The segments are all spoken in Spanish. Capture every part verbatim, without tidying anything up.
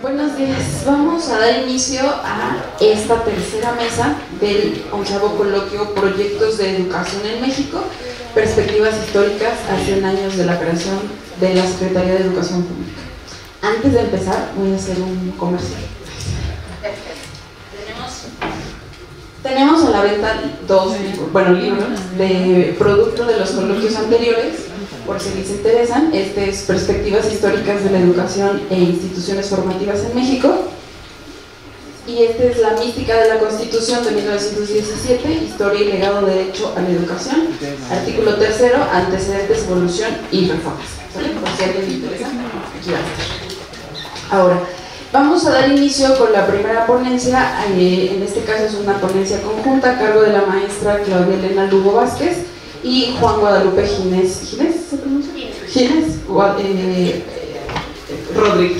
Buenos días, vamos a dar inicio a esta tercera mesa del onceavo coloquio Proyectos de Educación en México, Perspectivas Históricas a cien años de la creación de la Secretaría de Educación Pública. Antes de empezar, voy a hacer un comercial. Tenemos, tenemos a la venta dos bueno, libros de producto de los coloquios anteriores, por si les interesan. Este es Perspectivas Históricas de la Educación e Instituciones Formativas en México, y este es La Mística de la Constitución de mil novecientos diecisiete, Historia y Legado de Derecho a la Educación, artículo tercero, Antecedentes, Evolución y Reformas. ¿Sale? Por si a alguien le interesa, aquí va a estar. Ahora, vamos a dar inicio con la primera ponencia. Eh, en este caso es una ponencia conjunta a cargo de la maestra Claudia Elena Lugo Vázquez y Juan Guadalupe Ginés, ¿Ginés se pronuncia? Ginés eh, Rodríguez.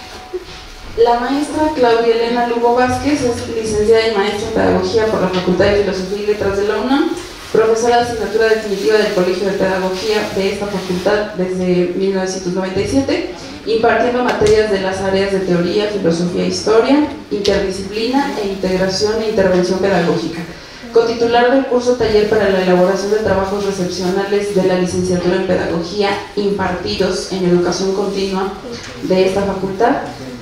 La maestra Claudia Elena Lugo Vázquez es licenciada y maestra en Pedagogía por la Facultad de Filosofía y Letras de la UNAM, profesora de asignatura definitiva del Colegio de Pedagogía de esta facultad desde mil novecientos noventa y siete, impartiendo materias de las áreas de Teoría, Filosofía e Historia, Interdisciplina e Integración e Intervención Pedagógica. Cotitular del curso Taller para la elaboración de trabajos recepcionales de la licenciatura en Pedagogía impartidos en Educación Continua de esta facultad.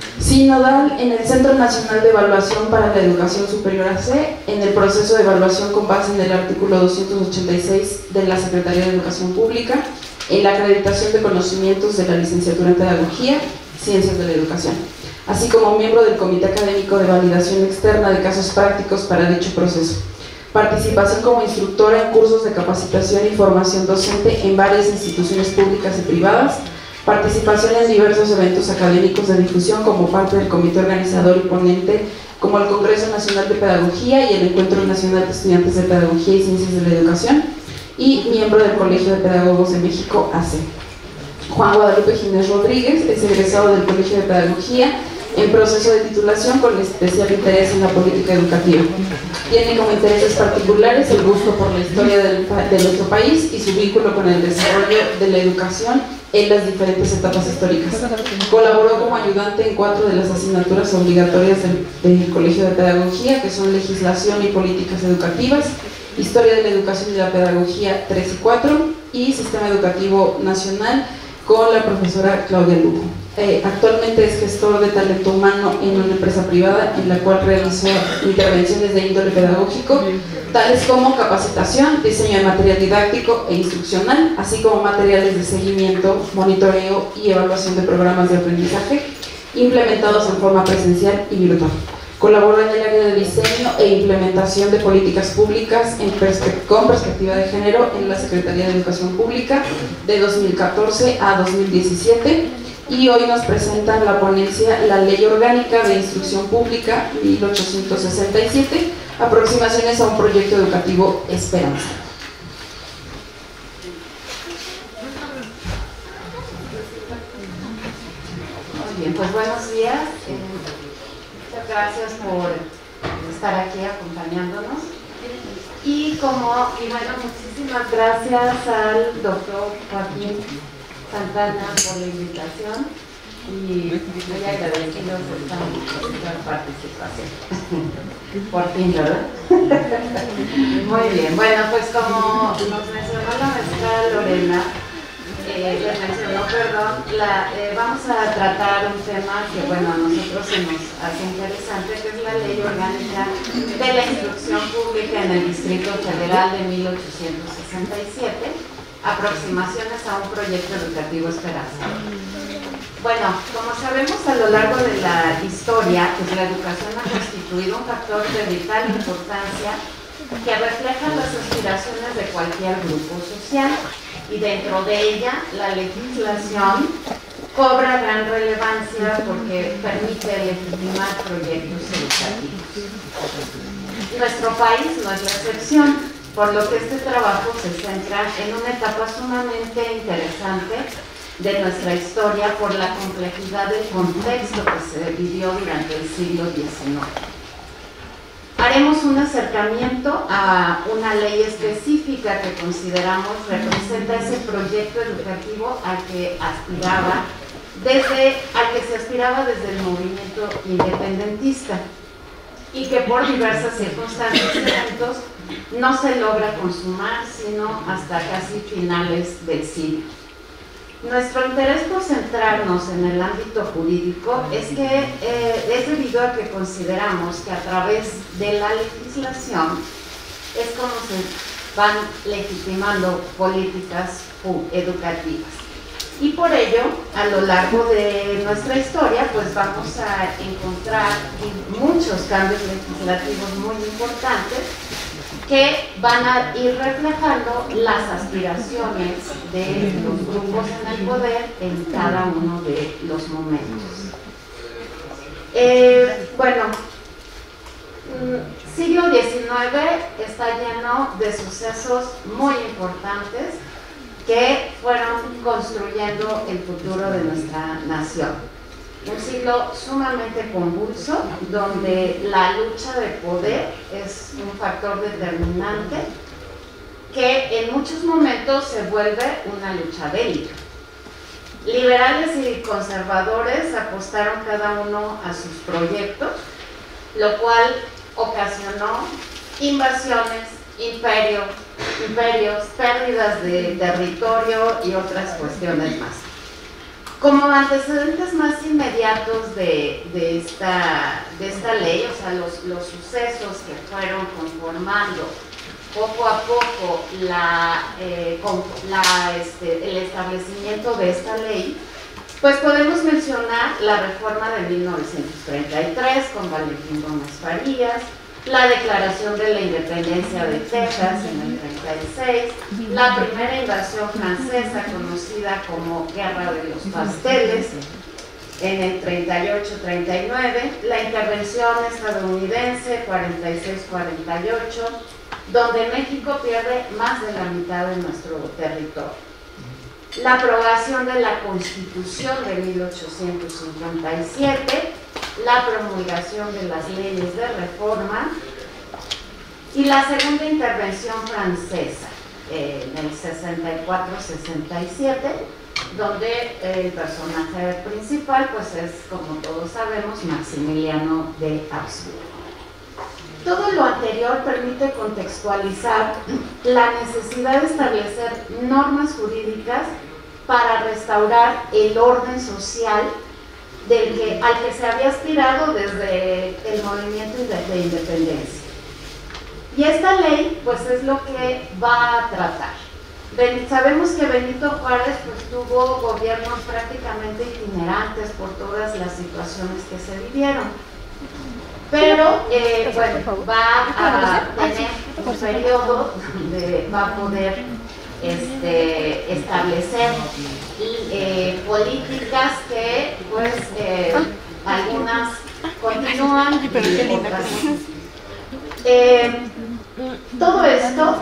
Sinodal en el Centro Nacional de Evaluación para la Educación Superior A C, en el proceso de evaluación con base en el artículo doscientos ochenta y seis de la Secretaría de Educación Pública, en la acreditación de conocimientos de la licenciatura en Pedagogía, Ciencias de la Educación, así como miembro del Comité Académico de Validación Externa de Casos Prácticos para dicho proceso. Participación como instructora en cursos de capacitación y formación docente en varias instituciones públicas y privadas. Participación en diversos eventos académicos de difusión como parte del comité organizador y ponente, como el Congreso Nacional de Pedagogía y el Encuentro Nacional de Estudiantes de Pedagogía y Ciencias de la Educación, y miembro del Colegio de Pedagogos de México, A C. Juan Guadalupe Ginés Rodríguez es egresado del Colegio de Pedagogía en proceso de titulación con especial interés en la política educativa. Tiene como intereses particulares el gusto por la historia del, de nuestro país y su vínculo con el desarrollo de la educación en las diferentes etapas históricas. Colaboró como ayudante en cuatro de las asignaturas obligatorias del, del Colegio de Pedagogía, que son Legislación y Políticas Educativas, Historia de la Educación y la Pedagogía tres y cuatro, y Sistema Educativo Nacional, con la profesora Claudia Lugo. Eh, actualmente es gestor de talento humano en una empresa privada en la cual realizó intervenciones de índole pedagógico, tales como capacitación, diseño de material didáctico e instruccional, así como materiales de seguimiento, monitoreo y evaluación de programas de aprendizaje implementados en forma presencial y virtual. Colaboró en el área de diseño e implementación de políticas públicas en perspe- con perspectiva de género en la Secretaría de Educación Pública de dos mil catorce a dos mil diecisiete, y hoy nos presentan la ponencia La Ley Orgánica de Instrucción Pública mil ochocientos sesenta y siete, aproximaciones a un proyecto educativo Esperanza. Muy bien, pues buenos días. Muchas gracias por estar aquí acompañándonos. Y como, y bueno, muchísimas gracias al doctor Joaquín Santana por la invitación y muy agradecidos de esta, esta participación. Por fin, ¿verdad? Muy bien, bueno, pues como nos mencionó la maestra Lorena, Eh, les mencionó, perdón, la, eh, vamos a tratar un tema que, bueno, a nosotros se nos hace interesante, que es la Ley Orgánica de la Instrucción Pública en el Distrito Federal de mil ochocientos sesenta y siete, aproximaciones a un proyecto educativo Esperanza. Bueno, como sabemos, a lo largo de la historia, pues la educación ha constituido un factor de vital importancia que refleja las aspiraciones de cualquier grupo social, y dentro de ella la legislación cobra gran relevancia porque permite legitimar proyectos educativos. Nuestro país no es la excepción, por lo que este trabajo se centra en una etapa sumamente interesante de nuestra historia por la complejidad del contexto que se vivió durante el siglo diecinueve. Haremos un acercamiento a una ley específica que consideramos representa ese proyecto educativo al que aspiraba desde, al que se aspiraba desde el movimiento independentista y que por diversas circunstancias y eventos no se logra consumar sino hasta casi finales del siglo. Nuestro interés por centrarnos en el ámbito jurídico es que eh, es debido a que consideramos que a través de la legislación es como se van legitimando políticas educativas. Y por ello, a lo largo de nuestra historia, pues vamos a encontrar muchos cambios legislativos muy importantes que van a ir reflejando las aspiraciones de los grupos en el poder en cada uno de los momentos. Eh, bueno, siglo diecinueve está lleno de sucesos muy importantes que fueron construyendo el futuro de nuestra nación. Un siglo sumamente convulso, donde la lucha de poder es un factor determinante que en muchos momentos se vuelve una lucha bélica. Liberales y conservadores apostaron cada uno a sus proyectos, lo cual ocasionó invasiones, imperio, imperios, pérdidas de territorio y otras cuestiones más. Como antecedentes más inmediatos de, de, esta, de esta ley, o sea, los, los sucesos que fueron conformando poco a poco la, eh, con, la, este, el establecimiento de esta ley, pues podemos mencionar la reforma de mil novecientos treinta y tres con Valentín Gómez Farías, la declaración de la independencia de Texas en el treinta y seis, la primera invasión francesa conocida como Guerra de los Pasteles en el treinta y ocho treinta y nueve, la intervención estadounidense cuarenta y seis cuarenta y ocho, donde México pierde más de la mitad de nuestro territorio. La aprobación de la Constitución de mil ochocientos cincuenta y siete, la promulgación de las leyes de reforma y la segunda intervención francesa eh, en el sesenta y cuatro sesenta y siete, donde el personaje principal pues es, como todos sabemos, Maximiliano de Habsburgo. Todo lo anterior permite contextualizar la necesidad de establecer normas jurídicas para restaurar el orden social del que, al que se había aspirado desde el movimiento de independencia. Y esta ley, pues, es lo que va a tratar. Ben, sabemos que Benito Juárez, pues, tuvo gobiernos prácticamente itinerantes por todas las situaciones que se vivieron. Pero, eh, bueno, va a tener un periodo donde va a poder este, establecer eh, políticas que, pues, eh, algunas continúan y otras no. Eh, todo esto,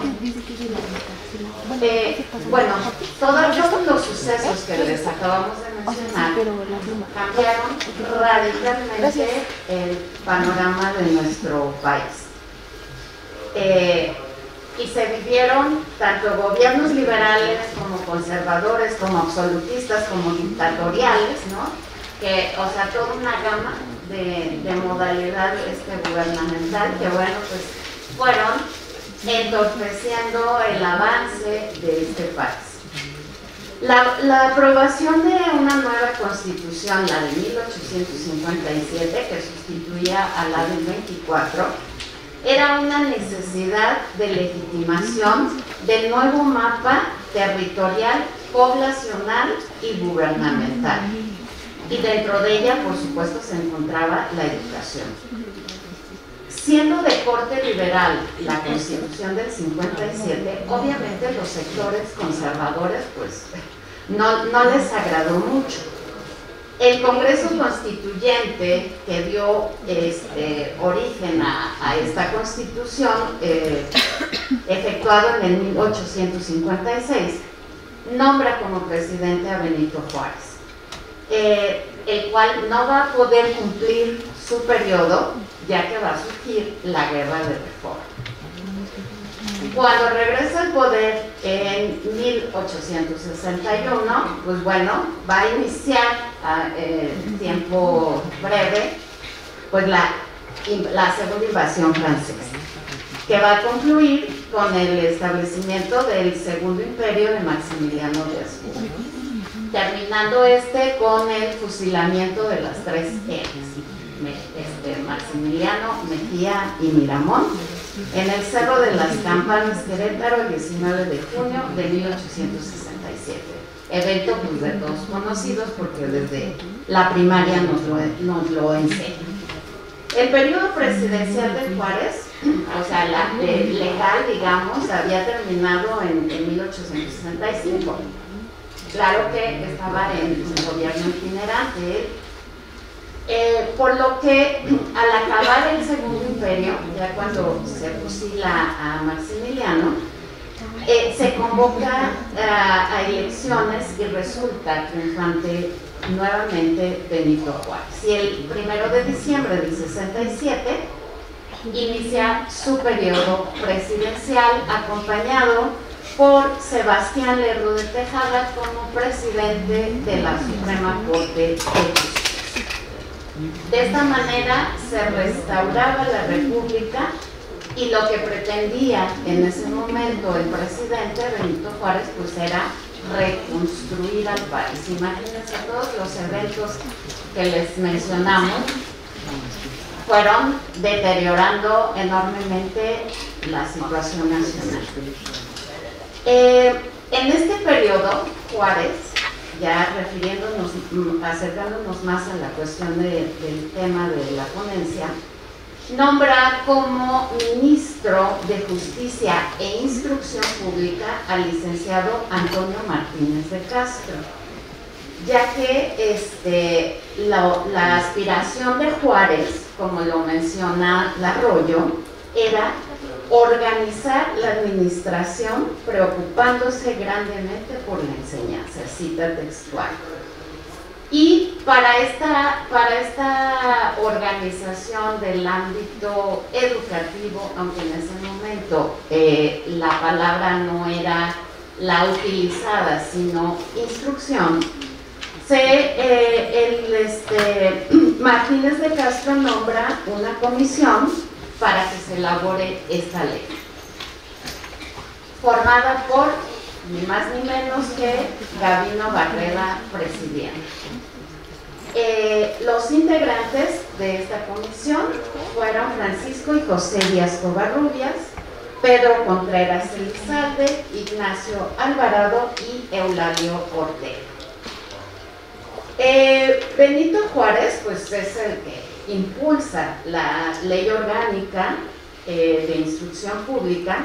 eh, bueno, todos, todos los sucesos que les acabamos de mencionar cambiaron radicalmente el panorama de nuestro país. Eh, y se vivieron tanto gobiernos liberales como conservadores, como absolutistas, como dictatoriales, ¿no? Que, o sea, toda una gama de, de modalidades este, gubernamental que, bueno, pues fueron entorpeciendo el avance de este país. La, la aprobación de una nueva constitución, la de mil ochocientos cincuenta y siete, que sustituía a la del veinticuatro, era una necesidad de legitimación del nuevo mapa territorial, poblacional y gubernamental. Y dentro de ella, por supuesto, se encontraba la educación. Siendo de corte liberal la Constitución del cincuenta y siete, obviamente los sectores conservadores pues no, no les agradó mucho. El Congreso Constituyente que dio este, origen a, a esta Constitución, eh, efectuado en el mil ochocientos cincuenta y seis, nombra como presidente a Benito Juárez, eh, el cual no va a poder cumplir su periodo, ya que va a surgir la guerra de reforma. Cuando regresa al poder en mil ochocientos sesenta y uno, pues bueno, va a iniciar a eh, tiempo breve pues la, la segunda invasión francesa, que va a concluir con el establecimiento del segundo imperio de Maximiliano de Habsburgo, terminando este con el fusilamiento de las tres R's, este, Maximiliano, Mejía y Miramón, en el Cerro de las Campanas, Querétaro, el diecinueve de junio de mil ochocientos sesenta y siete. Evento pues, de todos conocidos porque desde la primaria nos lo, nos lo enseñan. El periodo presidencial de Juárez, o sea, la de, legal, digamos, había terminado en, en mil ochocientos sesenta y cinco. Claro que estaba en un gobierno itinerante, eh, por lo que al acabar el Segundo Imperio, ya cuando se fusila a Maximiliano, eh, se convoca a, a elecciones y resulta triunfante nuevamente Benito Juárez. Y el primero de diciembre del sesenta y siete inicia su periodo presidencial acompañado por Sebastián Lerdo de Tejada como presidente de la Suprema Corte de Justicia. De esta manera se restauraba la República y lo que pretendía en ese momento el presidente Benito Juárez pues era reconstruir al país. Imagínense, todos los eventos que les mencionamos fueron deteriorando enormemente la situación nacional. Eh, en este periodo, Juárez, ya refiriéndonos, acercándonos más a la cuestión de, del tema de la ponencia, nombra como ministro de Justicia e Instrucción Pública al licenciado Antonio Martínez de Castro, ya que este, la, la aspiración de Juárez, como lo menciona Larroyo, era organizar la administración preocupándose grandemente por la enseñanza, cita textual. Y para esta, para esta organización del ámbito educativo, aunque en ese momento eh, la palabra no era la utilizada, sino instrucción, se, eh, el, este, Martínez de Castro nombra una comisión para que se elabore esta ley, formada por ni más ni menos que Gabino Barrera presidiendo. Eh, los integrantes de esta comisión fueron Francisco y José Díaz Covarrubias, Pedro Contreras Elizalde, Ignacio Alvarado y Eulalio Ortega. Eh, Benito Juárez pues es el que impulsa la ley orgánica eh, de instrucción pública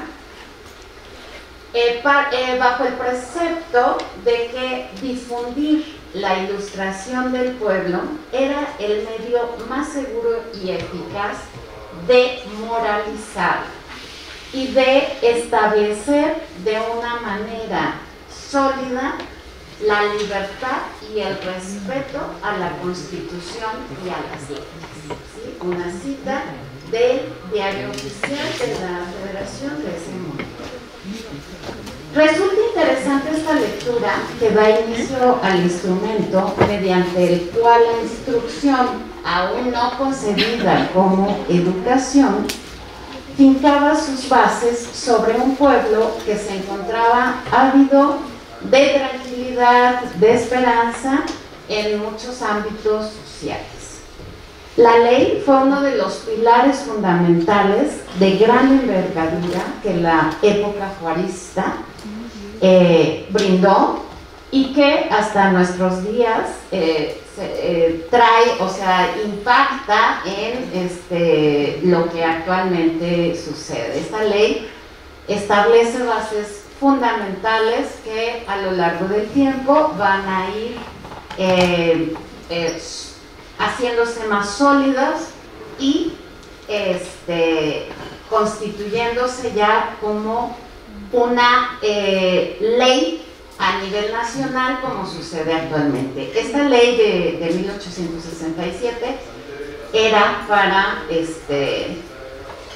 eh, pa, eh, bajo el precepto de que difundir la ilustración del pueblo era el medio más seguro y eficaz de moralizar y de establecer de una manera sólida la libertad y el respeto a la Constitución y a las leyes. ¿Sí? Una cita del Diario Oficial de la Federación de ese momento. Resulta interesante esta lectura que da inicio al instrumento mediante el cual la instrucción, aún no concebida como educación, fincaba sus bases sobre un pueblo que se encontraba ávido de tranquilidad, de esperanza en muchos ámbitos sociales. La ley fue uno de los pilares fundamentales de gran envergadura que la época juarista eh, brindó y que hasta nuestros días eh, se, eh, trae, o sea, impacta en este, lo que actualmente sucede. Esta ley establece bases fundamentales que a lo largo del tiempo van a ir eh, eh, haciéndose más sólidas y este, constituyéndose ya como una eh, ley a nivel nacional como sucede actualmente. Esta ley de, de mil ochocientos sesenta y siete era para este,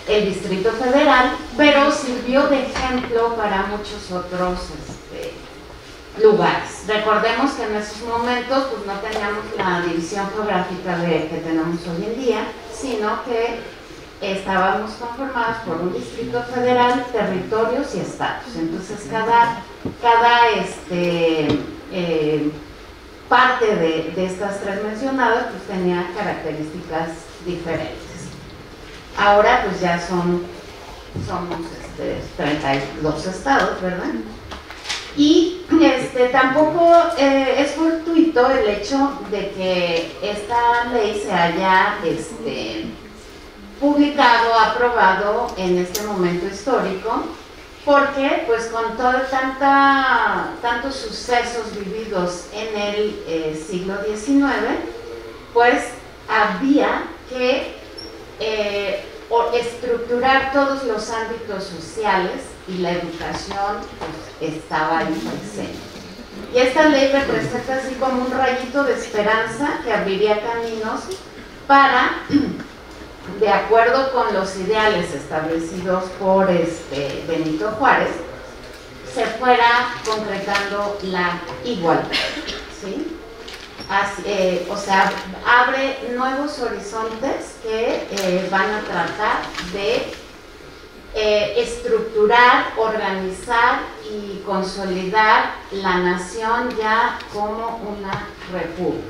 el Distrito Federal, pero sirvió de ejemplo para muchos otros este, lugares. Recordemos que en esos momentos pues, no teníamos la división geográfica de, que tenemos hoy en día, sino que estábamos conformados por un Distrito Federal, territorios y estados. Entonces cada, cada este, eh, parte de, de estas tres mencionadas pues, tenía características diferentes. Ahora pues ya son somos este, treinta y dos estados, ¿verdad? Y este, tampoco eh, es fortuito el hecho de que esta ley se haya este, publicado, aprobado en este momento histórico, porque pues con todo tanta, tantos sucesos vividos en el eh, siglo diecinueve, pues había que eh, estructurar todos los ámbitos sociales y la educación pues, estaba ahí presente. Y esta ley representa así como un rayito de esperanza que abriría caminos para, de acuerdo con los ideales establecidos por este Benito Juárez, se fuera concretando la igualdad, ¿sí? Así, eh, o sea, abre nuevos horizontes que eh, van a tratar de eh, estructurar, organizar y consolidar la nación ya como una república.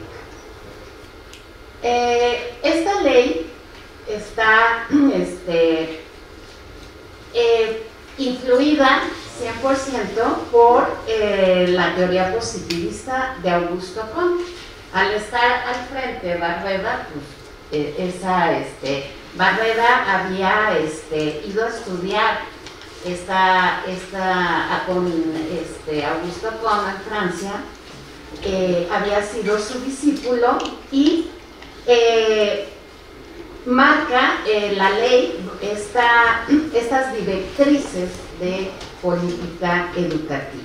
Eh, esta ley está este, eh, influida cien por ciento por eh, la teoría positivista de Augusto Comte. Al estar al frente Barreda, pues, eh, esa, este, Barreda había este, ido a estudiar esta, esta, con este, Augusto Comte en Francia, eh, había sido su discípulo y eh, marca eh, la ley esta, estas directrices de política educativa.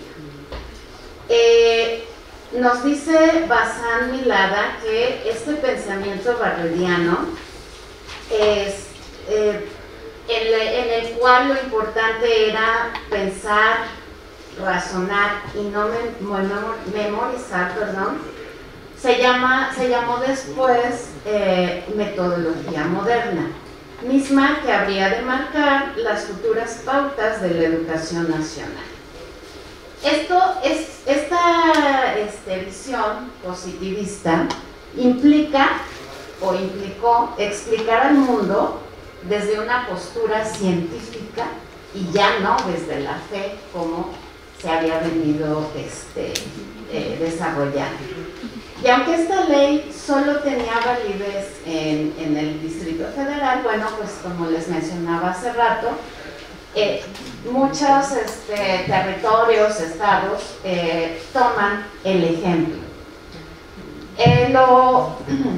Eh, nos dice Bazán Milada que este pensamiento barrediano es eh, en, en el cual lo importante era pensar, razonar y no memorizar, perdón, se, llama, se llamó después eh, metodología moderna, misma que habría de marcar las futuras pautas de la educación nacional. Esto es, esta este, visión positivista implica o implicó explicar al mundo desde una postura científica y ya no desde la fe como se había venido este, eh, desarrollando. Y aunque esta ley solo tenía validez en, en el Distrito Federal, bueno, pues como les mencionaba hace rato, eh, muchos este, territorios, estados, eh, toman el ejemplo. Eh, lo,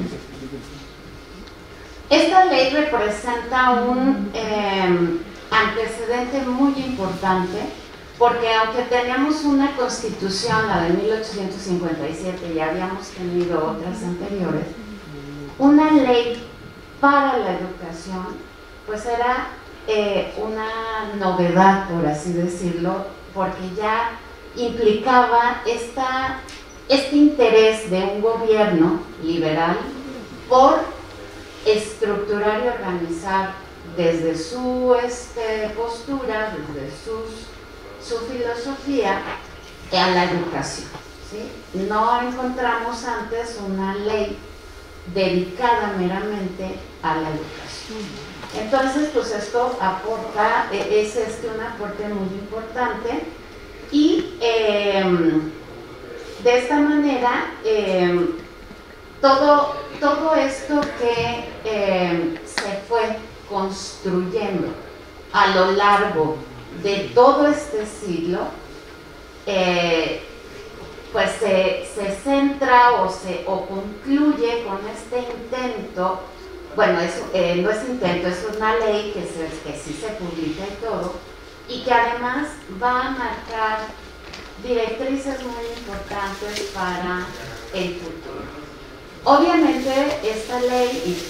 esta ley representa un eh, antecedente muy importante, porque aunque teníamos una constitución, la de mil ochocientos cincuenta y siete, y habíamos tenido otras anteriores, una ley para la educación, pues era eh, una novedad, por así decirlo, porque ya implicaba esta, este interés de un gobierno liberal por estructurar y organizar desde su este, postura, desde sus su filosofía a la educación, ¿sí? No encontramos antes una ley dedicada meramente a la educación. Entonces, pues esto aporta, es este un aporte muy importante y eh, de esta manera eh, todo, todo esto que eh, se fue construyendo a lo largo de todo este siglo, eh, pues se, se centra o, se, o concluye con este intento, bueno, es, eh, no es intento, es una ley que, se, que sí se publica y todo, y que además va a marcar directrices muy importantes para el futuro. Obviamente esta ley, y pues como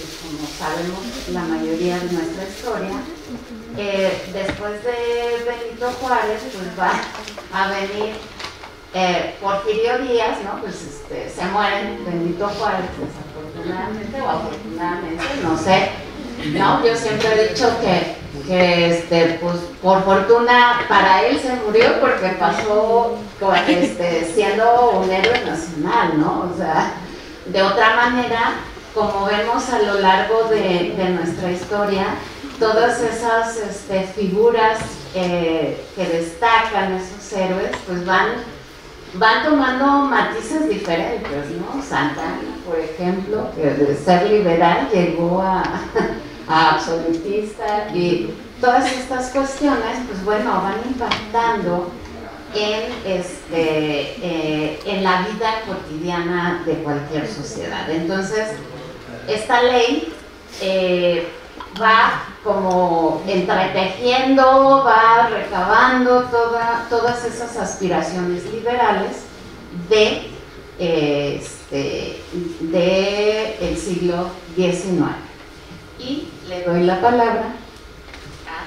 como sabemos la mayoría de nuestra historia, eh, después de Benito Juárez, pues va a venir eh, Porfirio Díaz, ¿no? Pues este, se muere Benito Juárez, desafortunadamente o afortunadamente, no sé, ¿no? Yo siempre he dicho que, que este, pues, por fortuna para él se murió porque pasó este, siendo un héroe nacional, ¿no? O sea, de otra manera, como vemos a lo largo de, de nuestra historia, todas esas este, figuras eh, que destacan, esos héroes, pues van, van tomando matices diferentes, ¿no? Santa Anna, por ejemplo, que de ser liberal llegó a, a absolutista, y todas estas cuestiones, pues bueno, van impactando en, este, eh, en la vida cotidiana de cualquier sociedad. Entonces, esta ley eh, va como entretejiendo, va recabando toda, todas esas aspiraciones liberales de, eh, este, de el siglo diecinueve. Y le doy la palabra a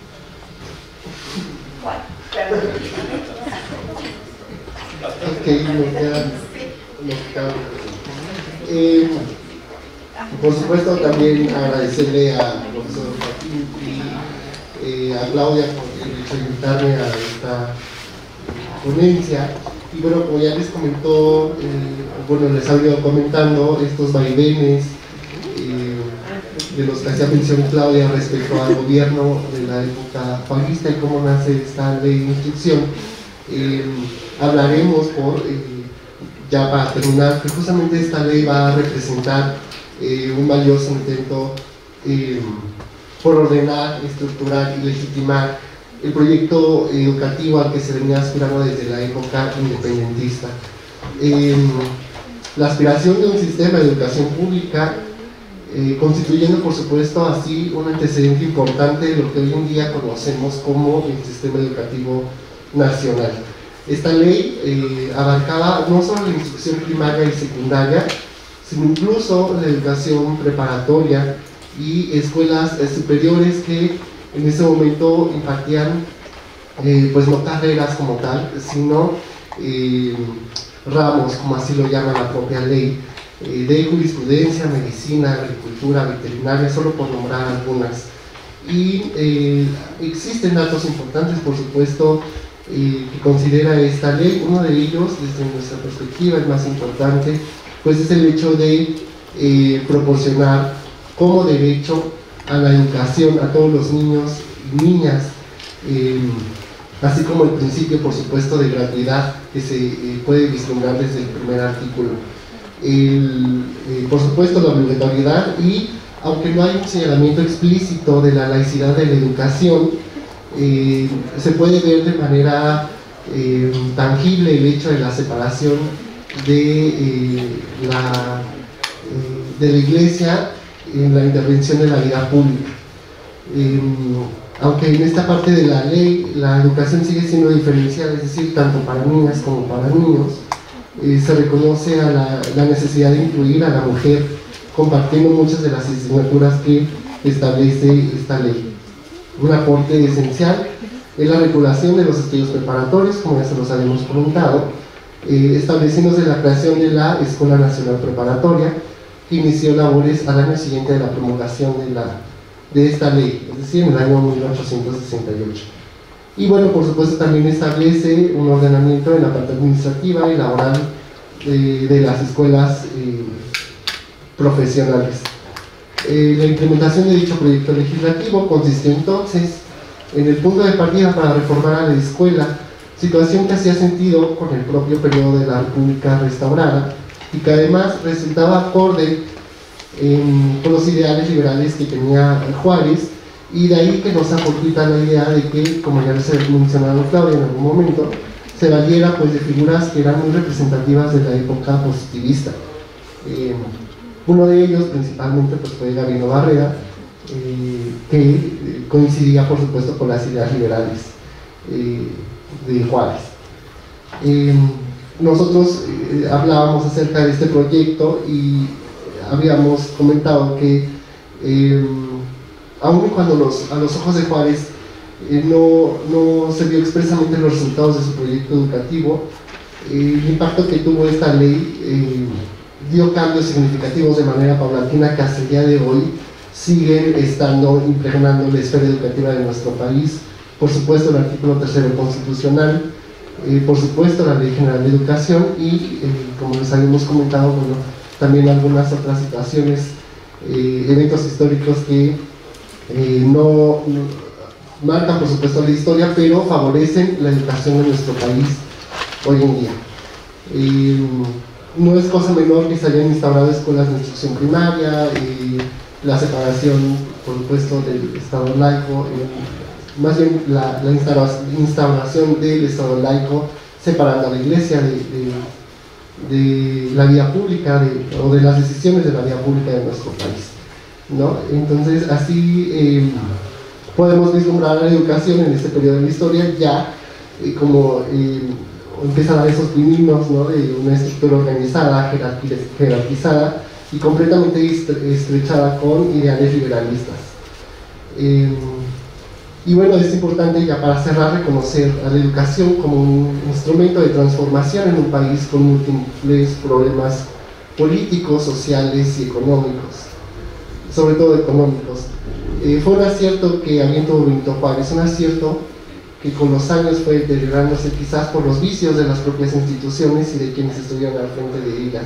Juan. Perdón. Ok, nos quedan, nos quedan. Eh, por supuesto, también agradecerle al profesor Joaquín y eh, a Claudia por el hecho de invitarme a esta ponencia. Y bueno, como ya les comentó, eh, bueno, les había ido comentando estos vaivenes eh, de los que hacía mención Claudia respecto al gobierno de la época juarista y cómo nace esta ley de instrucción. Eh, hablaremos por, eh, ya para terminar, que justamente esta ley va a representar eh, un valioso intento eh, por ordenar, estructurar y legitimar el proyecto educativo al que se venía aspirando desde la época independentista. Eh, la aspiración de un sistema de educación pública, eh, constituyendo por supuesto así un antecedente importante de lo que hoy en día conocemos como el sistema educativo nacional. Esta ley eh, abarcaba no solo la instrucción primaria y secundaria, sino incluso la educación preparatoria y escuelas eh, superiores que en ese momento impartían eh, pues no carreras como tal, sino eh, ramos, como así lo llama la propia ley, eh, de jurisprudencia, medicina, agricultura, veterinaria, solo por nombrar algunas. Y eh, existen datos importantes, por supuesto, eh, que considera esta ley. Uno de ellos, desde nuestra perspectiva, el más importante, pues es el hecho de eh, proporcionar como derecho a la educación a todos los niños y niñas, eh, así como el principio, por supuesto, de gratuidad que se eh, puede vislumbrar desde el primer artículo. El, eh, por supuesto, la obligatoriedad, y aunque no hay un señalamiento explícito de la laicidad de la educación, eh, se puede ver de manera eh, tangible el hecho de la separación de, eh, la, eh, de la Iglesia en la intervención de la vida pública. Eh, aunque en esta parte de la ley la educación sigue siendo diferenciada, es decir, tanto para niñas como para niños, eh, se reconoce a la, la necesidad de incluir a la mujer compartiendo muchas de las asignaturas que establece esta ley. Un aporte esencial es la regulación de los estudios preparatorios, como ya se los habíamos comentado, eh, estableciéndose la creación de la Escuela Nacional Preparatoria, que inició labores al año siguiente de la promulgación de, la, de esta ley, es decir, en el año mil ochocientos sesenta y ocho. Y bueno, por supuesto también establece un ordenamiento en la parte administrativa y laboral eh, de las escuelas eh, profesionales. Eh, la implementación de dicho proyecto legislativo consistió entonces en el punto de partida para reformar a la escuela, situación que hacía sentido con el propio periodo de la República restaurada y que además resultaba acorde eh, con los ideales liberales que tenía Juárez, y de ahí que nos aporta la idea de que, como ya les he mencionado Claudia en algún momento, se valiera pues de figuras que eran muy representativas de la época positivista. Eh, uno de ellos principalmente pues fue Gabino Barrera, eh, que coincidía por supuesto con las ideas liberales eh, de Juárez. Eh, nosotros eh, hablábamos acerca de este proyecto y habíamos comentado que Eh, aun cuando los, a los ojos de Juárez eh, no, no se vio expresamente los resultados de su proyecto educativo, eh, el impacto que tuvo esta ley eh, dio cambios significativos de manera paulatina que hasta el día de hoy siguen estando impregnando la esfera educativa de nuestro país. Por supuesto el artículo tercero constitucional, eh, por supuesto la Ley General de Educación y, eh, como les habíamos comentado, bueno, también algunas otras situaciones, eh, eventos históricos que eh, no, no marcan por supuesto la historia, pero favorecen la educación de nuestro país hoy en día. Eh, no es cosa menor que se hayan instaurado escuelas de instrucción primaria, eh, la separación, por supuesto, del Estado laico, eh, más bien la, la instauración del Estado laico, separando a la Iglesia de, de, de la vida pública de, o de las decisiones de la vida pública de nuestro país, ¿no? Entonces, así eh, podemos vislumbrar la educación en este periodo de la historia ya eh, como eh, empieza a dar esos pininos, ¿no?, de una estructura organizada, jerarquizada y completamente estrechada con ideales liberalistas. Eh, y bueno, es importante ya para cerrar reconocer a la educación como un instrumento de transformación en un país con múltiples problemas políticos, sociales y económicos, sobre todo económicos. Eh, fue un acierto que Aliento Benito Juárez, un acierto que con los años fue deteriorándose quizás por los vicios de las propias instituciones y de quienes estuvieron al frente de ellas.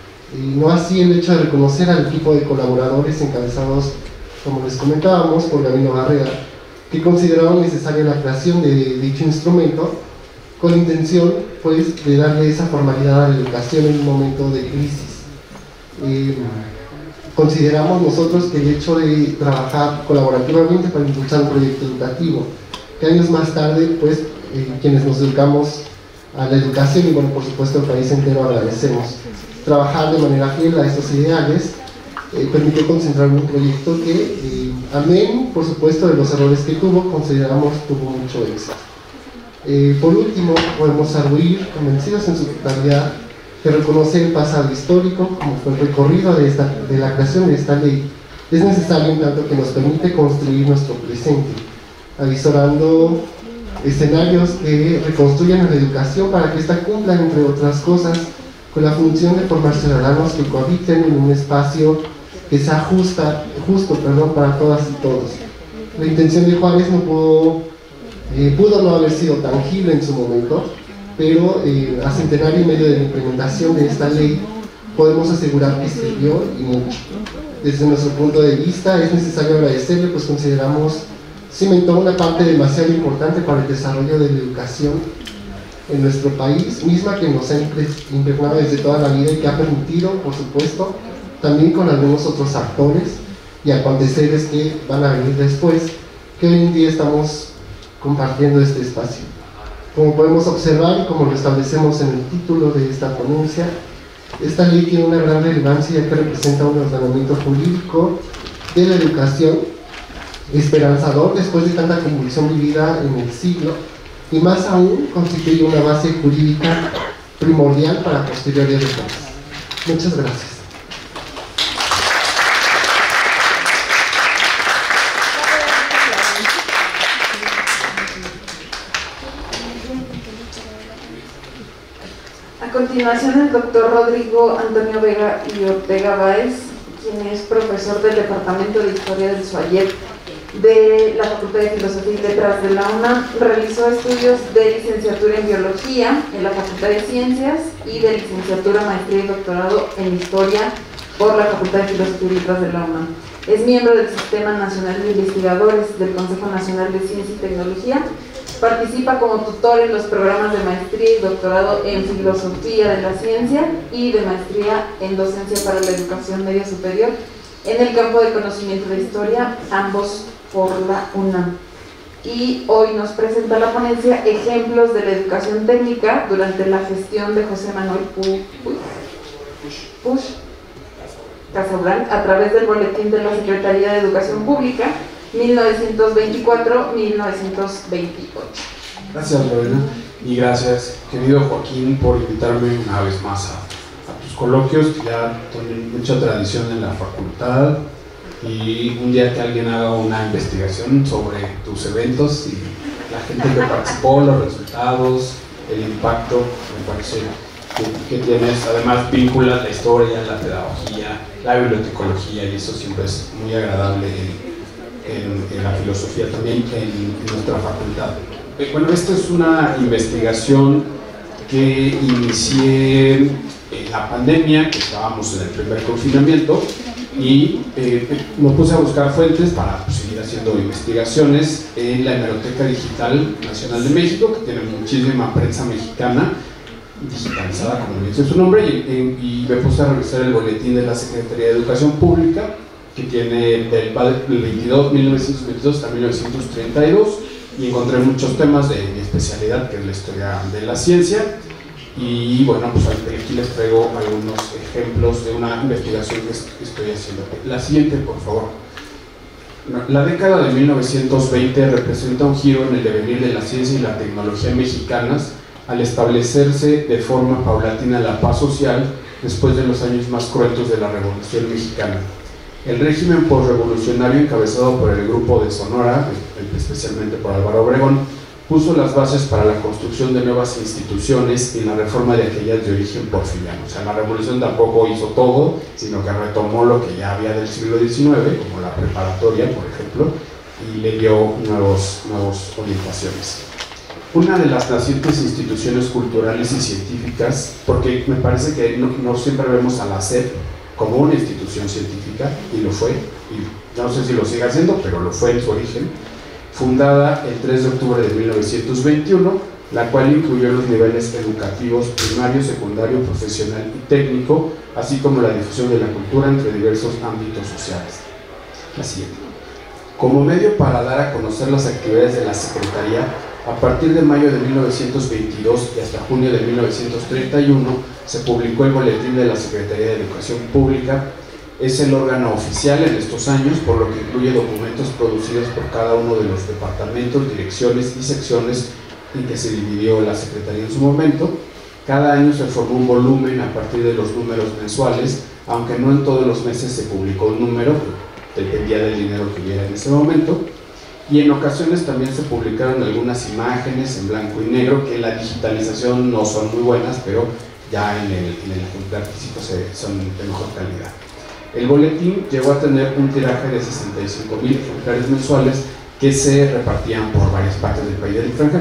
Y no así el hecho de reconocer al equipo de colaboradores encabezados, como les comentábamos, por Gabino Barrera, que consideraron necesaria la creación de dicho instrumento con la intención, pues, de darle esa formalidad a la educación en un momento de crisis. Eh, consideramos nosotros que el hecho de trabajar colaborativamente para impulsar un proyecto educativo, que años más tarde, pues, eh, quienes nos dedicamos a la educación y, bueno, por supuesto el país entero agradecemos, trabajar de manera fiel a estos ideales, eh, permitió concentrar un proyecto que, eh, amén, por supuesto, de los errores que tuvo, consideramos tuvo mucho éxito. Eh, por último, podemos arguir, convencidos en su totalidad, que reconocer el pasado histórico, como fue el recorrido de, esta, de la creación de esta ley, es necesario en tanto que nos permite construir nuestro presente, avisorando escenarios que reconstruyan la educación para que ésta cumpla, entre otras cosas, con la función de formar ciudadanos que cohabiten en un espacio que sea justa, justo perdón, para todas y todos. La intención de Juárez no pudo, eh, pudo no haber sido tangible en su momento, pero eh, a centenario y medio de la implementación de esta ley podemos asegurar que sirvió y mucho. Desde nuestro punto de vista es necesario agradecerle, pues consideramos cimentó una parte demasiado importante para el desarrollo de la educación en nuestro país, misma que nos ha impregnado desde toda la vida y que ha permitido, por supuesto, también con algunos otros actores y aconteceres que van a venir después, que hoy en día estamos compartiendo este espacio. Como podemos observar y como lo establecemos en el título de esta ponencia, esta ley tiene una gran relevancia ya que representa un ordenamiento jurídico de la educación esperanzador después de tanta convulsión vivida en el siglo, y más aún constituye una base jurídica primordial para posteriores reformas. Muchas gracias. A continuación, el doctor Rodrigo Antonio Vega y Ortega Báez, quien es profesor del Departamento de Historia del SUAYEP de la Facultad de Filosofía y Letras de la UNAM, realizó estudios de licenciatura en Biología en la Facultad de Ciencias y de licenciatura, maestría y doctorado en Historia por la Facultad de Filosofía y Letras de la UNAM. Es miembro del Sistema Nacional de Investigadores del Consejo Nacional de Ciencia y Tecnología. Participa como tutor en los programas de maestría y doctorado en Filosofía de la Ciencia y de maestría en Docencia para la Educación Media Superior en el campo de conocimiento de historia, ambos por la UNAM. Y hoy nos presenta la ponencia Ejemplos de la Educación Técnica durante la gestión de José Manuel Puig Casablanca a través del Boletín de la Secretaría de Educación Pública mil novecientos veinticuatro a mil novecientos veintiocho. Gracias, Lorena, y gracias, querido Joaquín, por invitarme una vez más a, a tus coloquios, que ya tienen mucha tradición en la facultad. Y un día que alguien haga una investigación sobre tus eventos y la gente que participó, los resultados, el impacto, me parece que, que tienes, además vinculas la historia, la pedagogía, la bibliotecología, y eso siempre es muy agradable en, en, en la filosofía también, en, en nuestra facultad. Bueno, esta es una investigación que inicié en la pandemia, que estábamos en el primer confinamiento, y eh, me puse a buscar fuentes para pues, seguir haciendo investigaciones en la Hemeroteca Digital Nacional de México, que tiene muchísima prensa mexicana digitalizada, como dice su nombre, y, y me puse a revisar el boletín de la Secretaría de Educación Pública, que tiene del veintidós, mil novecientos veintidós a mil novecientos treinta y dos, y encontré muchos temas de mi especialidad, que es la historia de la ciencia. Y bueno, pues aquí les traigo algunos ejemplos de una investigación que estoy haciendo. La siguiente, por favor. La década de mil novecientos veinte representa un giro en el devenir de la ciencia y la tecnología mexicanas al establecerse de forma paulatina la paz social después de los años más cruentos de la Revolución Mexicana. El régimen posrevolucionario encabezado por el Grupo de Sonora, especialmente por Álvaro Obregón, puso las bases para la construcción de nuevas instituciones y la reforma de aquellas de origen porfiriano. O sea, la revolución tampoco hizo todo, sino que retomó lo que ya había del siglo diecinueve, como la preparatoria, por ejemplo, y le dio nuevos, nuevas orientaciones. Una de las nacientes instituciones culturales y científicas, porque me parece que no, no siempre vemos a la S E P como una institución científica, y lo fue, y no sé si lo sigue haciendo, pero lo fue en su origen, fundada el tres de octubre de mil novecientos veintiuno, la cual incluyó los niveles educativos primario, secundario, profesional y técnico, así como la difusión de la cultura entre diversos ámbitos sociales. La siguiente. Como medio para dar a conocer las actividades de la Secretaría, a partir de mayo de mil novecientos veintidós y hasta junio de mil novecientos treinta y uno, se publicó el Boletín de la Secretaría de Educación Pública. Es el órgano oficial en estos años, por lo que incluye documentos producidos por cada uno de los departamentos, direcciones y secciones en que se dividió la Secretaría en su momento. Cada año se formó un volumen a partir de los números mensuales, aunque no en todos los meses se publicó un número, dependía del dinero que hubiera en ese momento. Y en ocasiones también se publicaron algunas imágenes en blanco y negro, que en la digitalización no son muy buenas, pero ya en el, en el ejemplar físico se, son de mejor calidad. El boletín llegó a tener un tiraje de sesenta y cinco mil ejemplares mensuales que se repartían por varias partes del país y del extranjero.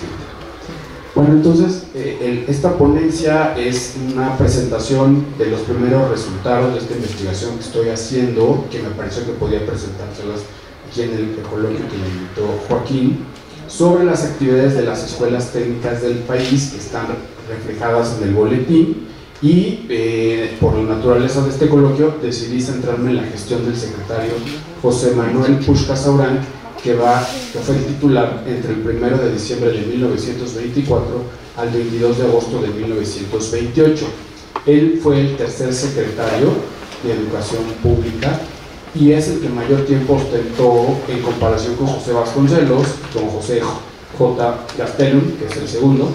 Bueno, entonces, eh, el, esta ponencia es una presentación de los primeros resultados de esta investigación que estoy haciendo, que me pareció que podía presentárselas aquí en el coloquio que me invitó Joaquín, sobre las actividades de las escuelas técnicas del país que están reflejadas en el boletín. Y eh, por la naturaleza de este coloquio decidí centrarme en la gestión del secretario José Manuel Pushka Saurán, que, va, que fue titular entre el primero de diciembre de mil novecientos veinticuatro al veintidós de agosto de mil novecientos veintiocho. Él fue el tercer secretario de Educación Pública y es el que mayor tiempo ostentó en comparación con José Vasconcelos, con José J. Gastelum, que es el segundo.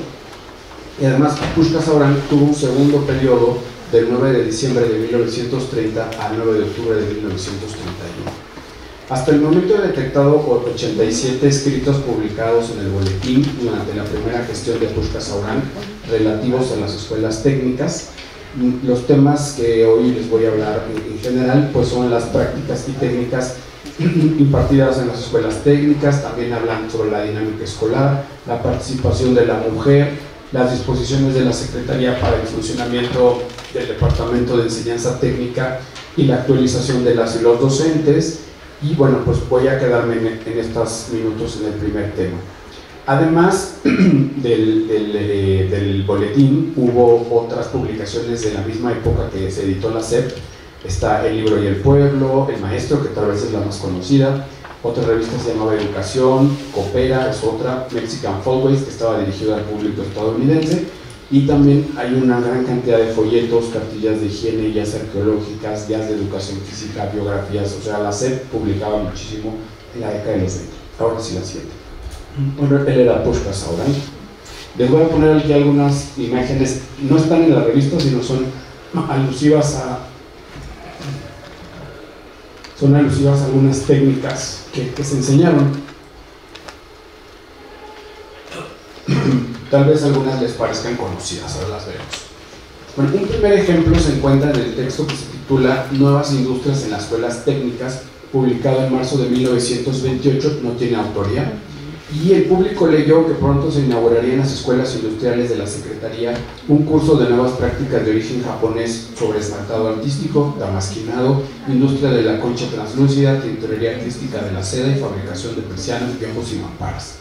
Y además, Pushka Saurán tuvo un segundo periodo del nueve de diciembre de mil novecientos treinta al nueve de octubre de mil novecientos treinta y uno. Hasta el momento he detectado ochenta y siete escritos publicados en el boletín durante la primera gestión de Pushka Saurán relativos a las escuelas técnicas. Los temas que hoy les voy a hablar en general pues son las prácticas y técnicas impartidas en las escuelas técnicas, también hablan sobre la dinámica escolar, la participación de la mujer, las disposiciones de la Secretaría para el funcionamiento del Departamento de Enseñanza Técnica y la actualización de las y los docentes. Y bueno, pues voy a quedarme en, en estos minutos en el primer tema. Además del, del, eh, del boletín, hubo otras publicaciones de la misma época que se editó la S E P. Está El Libro y el Pueblo, El Maestro, que tal vez es la más conocida. Otra revista se llamaba Educación, Coopera, es otra, Mexican Folkways, que estaba dirigida al público estadounidense. Y también hay una gran cantidad de folletos, cartillas de higiene, guías arqueológicas, guías de educación física, biografías. O sea, la S E P publicaba muchísimo en la década de los veinte. Ahora sí la siguiente. Bueno, él era Pushka Saurán. Les voy a poner aquí algunas imágenes, no están en la revista, sino son alusivas a... son alusivas a algunas técnicas que, que se enseñaron. Tal vez algunas les parezcan conocidas, ahora las veremos. Bueno, un primer ejemplo se encuentra en el texto que se titula Nuevas Industrias en las Escuelas Técnicas, publicado en marzo de mil novecientos veintiocho, no tiene autoría, y el público leyó que pronto se inauguraría en las escuelas industriales de la Secretaría un curso de nuevas prácticas de origen japonés sobre esmaltado artístico, damasquinado, industria de la concha translúcida, tintorería artística de la seda y fabricación de persianas, piojos y mamparas.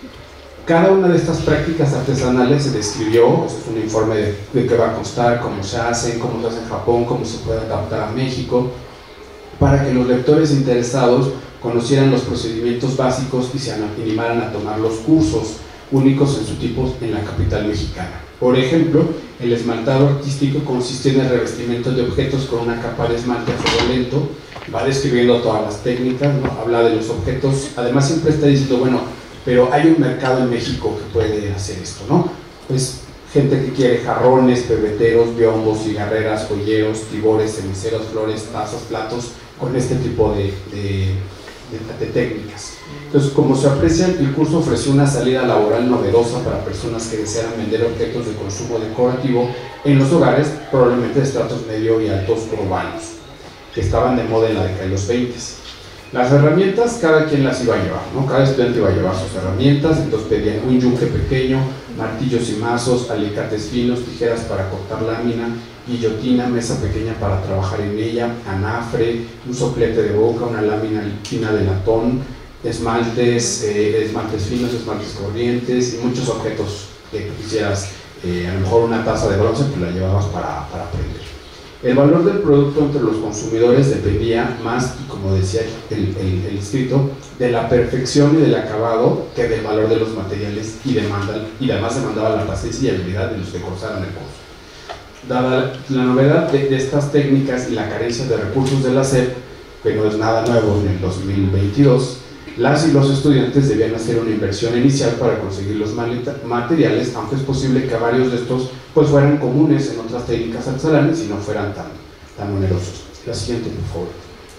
Cada una de estas prácticas artesanales se describió, es un informe de, de qué va a constar, cómo se hacen, cómo se hace en Japón, cómo se puede adaptar a México, para que los lectores interesados conocieran los procedimientos básicos y se animaran a tomar los cursos únicos en su tipo en la capital mexicana. Por ejemplo, el esmaltado artístico consiste en el revestimiento de objetos con una capa de esmalte a fuego lento, va describiendo todas las técnicas, ¿no? Habla de los objetos, además siempre está diciendo, bueno, pero hay un mercado en México que puede hacer esto, ¿no? Pues gente que quiere jarrones, pebeteros, biombos, cigarreras, joyeros, tibores, ceniceros, flores, tazas, platos, con este tipo de, de, de, de técnicas. Entonces, como se aprecia, el curso ofreció una salida laboral novedosa para personas que desearan vender objetos de consumo decorativo en los hogares, probablemente de estratos medio y altos urbanos, que estaban de moda en la década de los veinte. Las herramientas, cada quien las iba a llevar, ¿no? Cada estudiante iba a llevar sus herramientas, entonces pedían un yunque pequeño, martillos y mazos, alicates finos, tijeras para cortar lámina, guillotina, mesa pequeña para trabajar en ella, anafre, un soplete de boca, una lámina fina de latón, esmaltes, eh, esmaltes finos, esmaltes corrientes y muchos objetos que quisieras, eh, a lo mejor una taza de bronce, pues la llevabas para, para prender. El valor del producto entre los consumidores dependía más, y como decía el, el, el escrito, de la perfección y del acabado que del valor de los materiales y, demanda, y además demandaba la paciencia y habilidad de los que cursaran el curso. Dada la novedad de, de estas técnicas y la carencia de recursos de la S E P, que no es nada nuevo en el dos mil veintidós, las y los estudiantes debían hacer una inversión inicial para conseguir los materiales, aunque es posible que varios de estos pues fueran comunes en otras técnicas artesanales y no fueran tan, tan onerosos. La siguiente, por favor.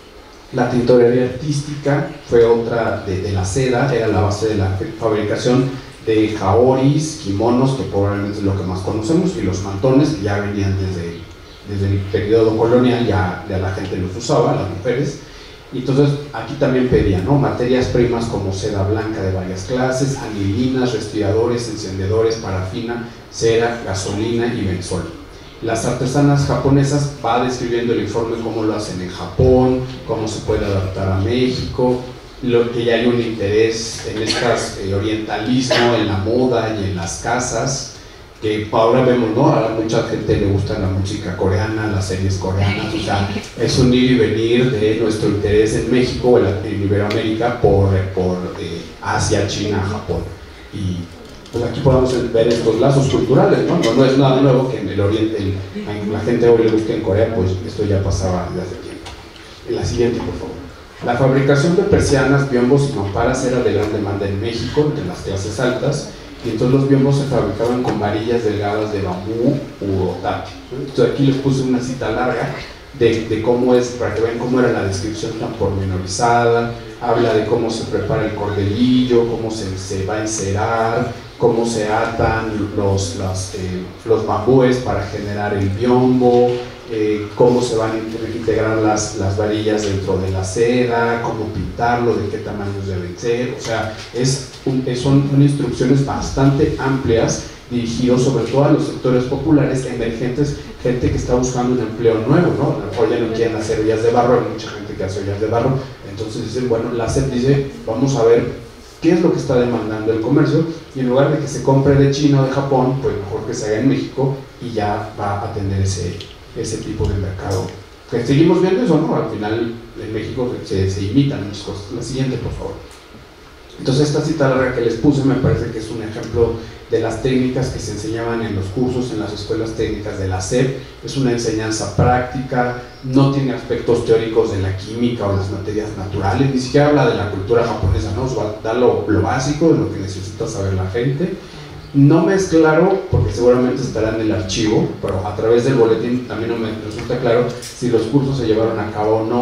La tintorería artística fue otra de, de la seda, era la base de la fabricación de jaoris, kimonos, que probablemente es lo que más conocemos, y los mantones, que ya venían desde, desde el periodo colonial, ya, ya la gente los usaba, las mujeres. Y entonces aquí también pedían, ¿no?, materias primas como seda blanca de varias clases, anilinas, respiradores, encendedores, parafina, cera, gasolina y benzol. Las artesanas japonesas va describiendo el informe cómo lo hacen en Japón, cómo se puede adaptar a México, lo que ya hay un interés en este eh, orientalismo en la moda y en las casas, que ahora vemos, ¿no? A mucha gente le gusta la música coreana, las series coreanas, o sea, es un ir y venir de nuestro interés en México o en Iberoamérica por, por eh, Asia, China, Japón. Y pues aquí podemos ver estos lazos culturales, ¿no? No, no es nada nuevo que en el Oriente el, a la gente hoy le guste en Corea, pues esto ya pasaba desde hace tiempo. En la siguiente, por favor. La fabricación de persianas, biombos y mamparas era de gran demanda en México, entre las clases altas, y entonces los biombos se fabricaban con varillas delgadas de bambú u otate. Entonces aquí les puse una cita larga de, de cómo es, para que vean cómo era la descripción tan pormenorizada. Habla de cómo se prepara el cordelillo, cómo se, se va a encerar, cómo se atan los, los, eh, los bambúes para generar el biombo, eh, cómo se van a integrar las, las varillas dentro de la seda, cómo pintarlo, de qué tamaños deben ser. O sea, es un, son, son instrucciones bastante amplias, dirigidos sobre todo a los sectores populares emergentes, gente que está buscando un empleo nuevo, ¿no? A lo mejor ya no quieren hacer ollas de barro, hay mucha gente que hace ollas de barro, entonces dicen, bueno, la S E P dice, vamos a ver qué es lo que está demandando el comercio, y en lugar de que se compre de China o de Japón, pues mejor que se haga en México y ya va a atender ese, ese tipo de mercado. Que seguimos viendo eso, ¿no? Al final en México se, se imitan muchas cosas. La siguiente, por favor. Entonces esta cita larga que les puse me parece que es un ejemplo de las técnicas que se enseñaban en los cursos en las escuelas técnicas de la S E P. Es una enseñanza práctica, no tiene aspectos teóricos de la química o las materias naturales, ni siquiera habla de la cultura japonesa, ¿no? Os va a dar lo, lo básico, de lo que necesita saber la gente. No me es claro, porque seguramente estará en el archivo, pero a través del boletín también no me resulta claro si los cursos se llevaron a cabo o no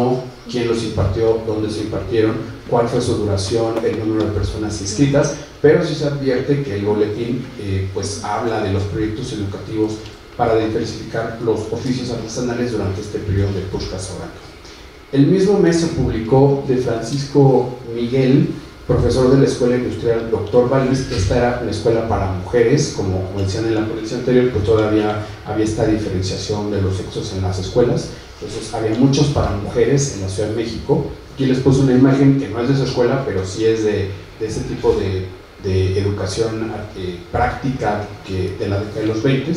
quién los impartió, dónde se impartieron, cuál fue su duración, el número de personas inscritas, pero sí se advierte que el boletín eh, pues habla de los proyectos educativos para diversificar los oficios artesanales durante este periodo de Pushka Saurán. El mismo mes se publicó de Francisco Miguel, profesor de la Escuela Industrial Doctor Valdés. Esta era una escuela para mujeres, como decían en la ponencia anterior, pues todavía había esta diferenciación de los sexos en las escuelas, entonces había muchos para mujeres en la Ciudad de México. Aquí les puse una imagen que no es de su escuela, pero sí es de, de ese tipo de, de educación eh, práctica que, de la década de los veinte.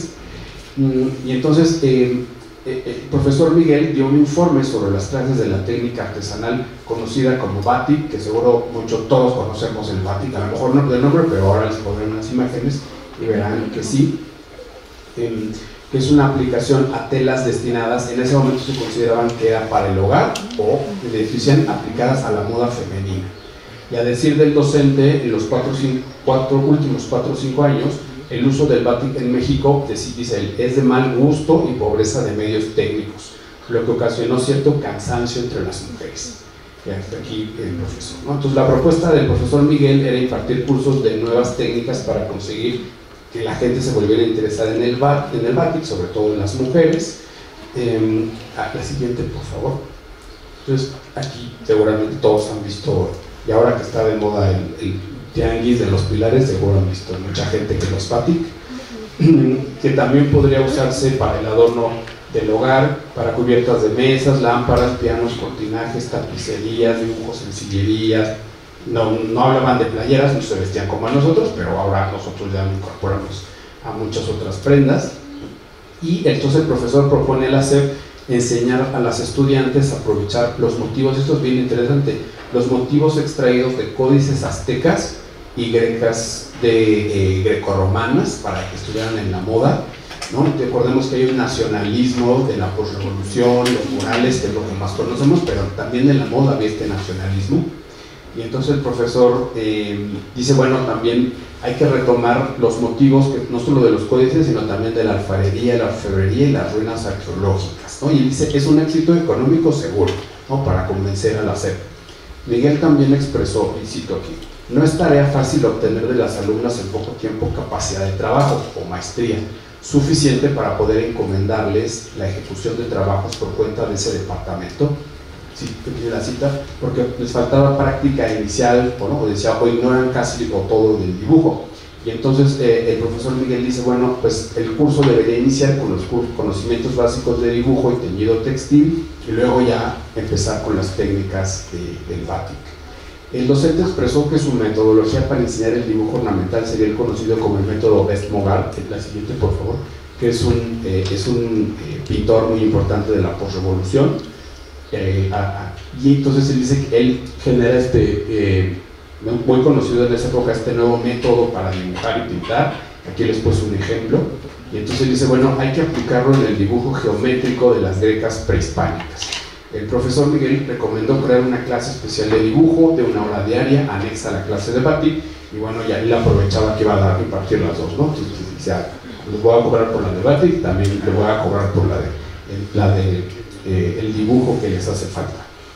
Y entonces eh, el profesor Miguel dio un informe sobre las clases de la técnica artesanal conocida como batik, que seguro mucho todos conocemos el batik, a lo mejor no de nombre, pero ahora les pondré unas imágenes y verán que sí, eh, que es una aplicación a telas destinadas, en ese momento se consideraban que era para el hogar o le decían aplicadas a la moda femenina. Y a decir del docente, en los cuatro, cinco, cuatro últimos cuatro o cinco años, el uso del batik en México, dice él, es de mal gusto y pobreza de medios técnicos, lo que ocasionó cierto cansancio entre las mujeres. Y hasta aquí el profesor, ¿no? Entonces la propuesta del profesor Miguel era impartir cursos de nuevas técnicas para conseguir que la gente se volviera interesada en el, bat, en el batik, sobre todo en las mujeres. Eh, la siguiente, por favor. Entonces aquí seguramente todos han visto, y ahora que está de moda el, el tianguis de los pilares, seguro han visto mucha gente que los batik, que también podría usarse para el adorno del hogar, para cubiertas de mesas, lámparas, pianos, cortinajes, tapicerías, dibujos en sillerías. No, no hablaban de playeras, no se vestían como a nosotros, pero ahora nosotros ya lo incorporamos a muchas otras prendas. Y entonces el profesor propone el hacer, enseñar a las estudiantes a aprovechar los motivos, esto es bien interesante, los motivos extraídos de códices aztecas y grecas de eh, grecorromanas para que estuvieran en la moda, ¿no? Recordemos que hay un nacionalismo de la posrevolución, los murales, que es lo que más conocemos, pero también en la moda había este nacionalismo. Y entonces el profesor eh, dice, bueno, también hay que retomar los motivos, que no solo de los códices, sino también de la alfarería, la orfebrería y las ruinas arqueológicas, ¿no? Y él dice, es un éxito económico seguro, ¿no? Para convencer al hacer. Miguel también expresó, y cito aquí, no es tarea fácil obtener de las alumnas en poco tiempo capacidad de trabajo o maestría, suficiente para poder encomendarles la ejecución de trabajos por cuenta de ese departamento. Sí, tiene la cita, porque les faltaba práctica inicial, o, ¿no? o decía, o ignoran casi o todo del dibujo. Y entonces eh, el profesor Miguel dice, bueno, pues el curso debería iniciar con los conocimientos básicos de dibujo y teñido textil, y luego ya empezar con las técnicas de, del batik. El docente expresó que su metodología para enseñar el dibujo ornamental sería el conocido como el método Best-Mogar, que es la siguiente, por favor, que es un, eh, es un eh, pintor muy importante de la posrevolución. Eh, a, a, y entonces él dice que él genera este, eh, muy conocido en esa época, este nuevo método para dibujar y pintar. Aquí les puse un ejemplo, y entonces dice, bueno, hay que aplicarlo en el dibujo geométrico de las grecas prehispánicas. El profesor Miguel recomendó crear una clase especial de dibujo de una hora diaria, anexa a la clase de batik, y bueno, ya él aprovechaba que iba a dar, impartir las dos, ¿no? Entonces decía, les voy a cobrar por la de batik, también le voy a cobrar por la de, la de Eh, el dibujo que les hace falta.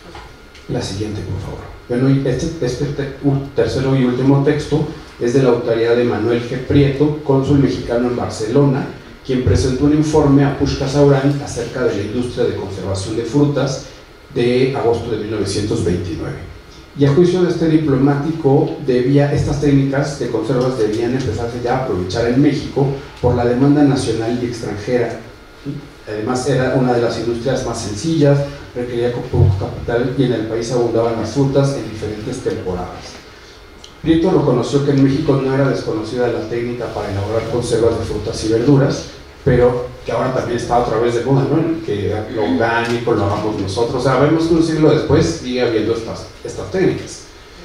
La siguiente, por favor. Bueno, y este, este te, un tercero y último texto es de la autoría de Manuel G. Prieto, cónsul mexicano en Barcelona, quien presentó un informe a Pushka Saurán acerca de la industria de conservación de frutas de agosto de mil novecientos veintinueve. Y a juicio de este diplomático, debía, estas técnicas de conservas debían empezarse ya a aprovechar en México por la demanda nacional y extranjera. Además era una de las industrias más sencillas, requería poco capital y en el país abundaban las frutas en diferentes temporadas. Prieto reconoció que en México no era desconocida la técnica para elaborar conservas de frutas y verduras, pero que ahora también está otra vez de moda, ¿no? Que lo orgánico lo hagamos nosotros. O sea, vemos que un siglo después sigue habiendo estas, estas técnicas.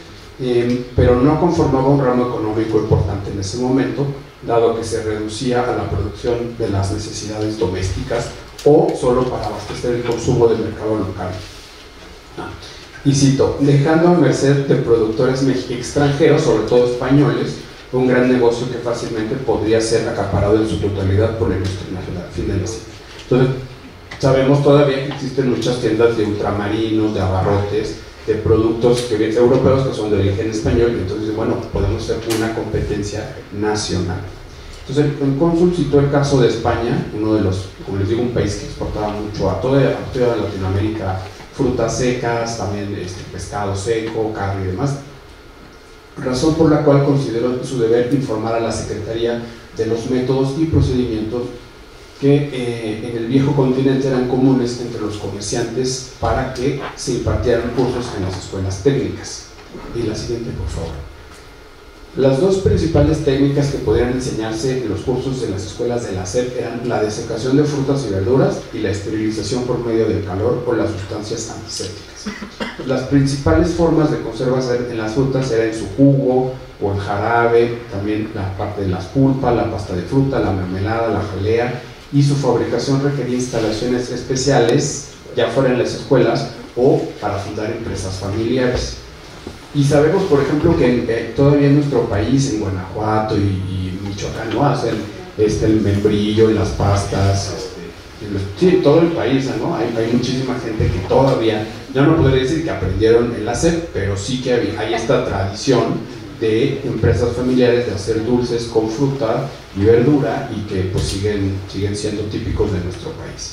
Eh, pero no conformaba un ramo económico importante en ese momento, dado que se reducía a la producción de las necesidades domésticas o solo para abastecer el consumo del mercado local. Ah, y cito, dejando a merced de productores extranjeros, sobre todo españoles, un gran negocio que fácilmente podría ser acaparado en su totalidad por la industria nacional. Fin de la cita. Entonces, Sabemos todavía que existen muchas tiendas de ultramarinos, de abarrotes, de productos que, europeos que son de origen español, y entonces, bueno, podemos hacer una competencia nacional. Entonces, el cónsul citó el caso de España, uno de los, como les digo, un país que exportaba mucho a toda, a toda Latinoamérica, frutas secas, también este, pescado seco, carne y demás, razón por la cual consideró su deber informar a la Secretaría de los métodos y procedimientos que eh, en el viejo continente eran comunes entre los comerciantes para que se impartieran cursos en las escuelas técnicas. Y la siguiente, por favor. Las dos principales técnicas que podrían enseñarse en los cursos de las escuelas de la S E P eran la desecación de frutas y verduras y la esterilización por medio del calor o las sustancias antisépticas. Las principales formas de conserva en las frutas eran en su jugo o en jarabe, también la parte de las pulpas, la pasta de fruta, la mermelada, la jalea, y su fabricación requería instalaciones especiales, ya fuera en las escuelas o para fundar empresas familiares. Y sabemos, por ejemplo, que en, eh, todavía en nuestro país, en Guanajuato y, y Michoacán, ¿no? Hacen este, el membrillo y las pastas, este, en los, sí, todo el país, ¿no? Hay, hay muchísima gente que todavía, yo no podría decir que aprendieron en la S E P, pero sí que hay, hay esta tradición de empresas familiares de hacer dulces con fruta y verdura y que pues siguen, siguen siendo típicos de nuestro país.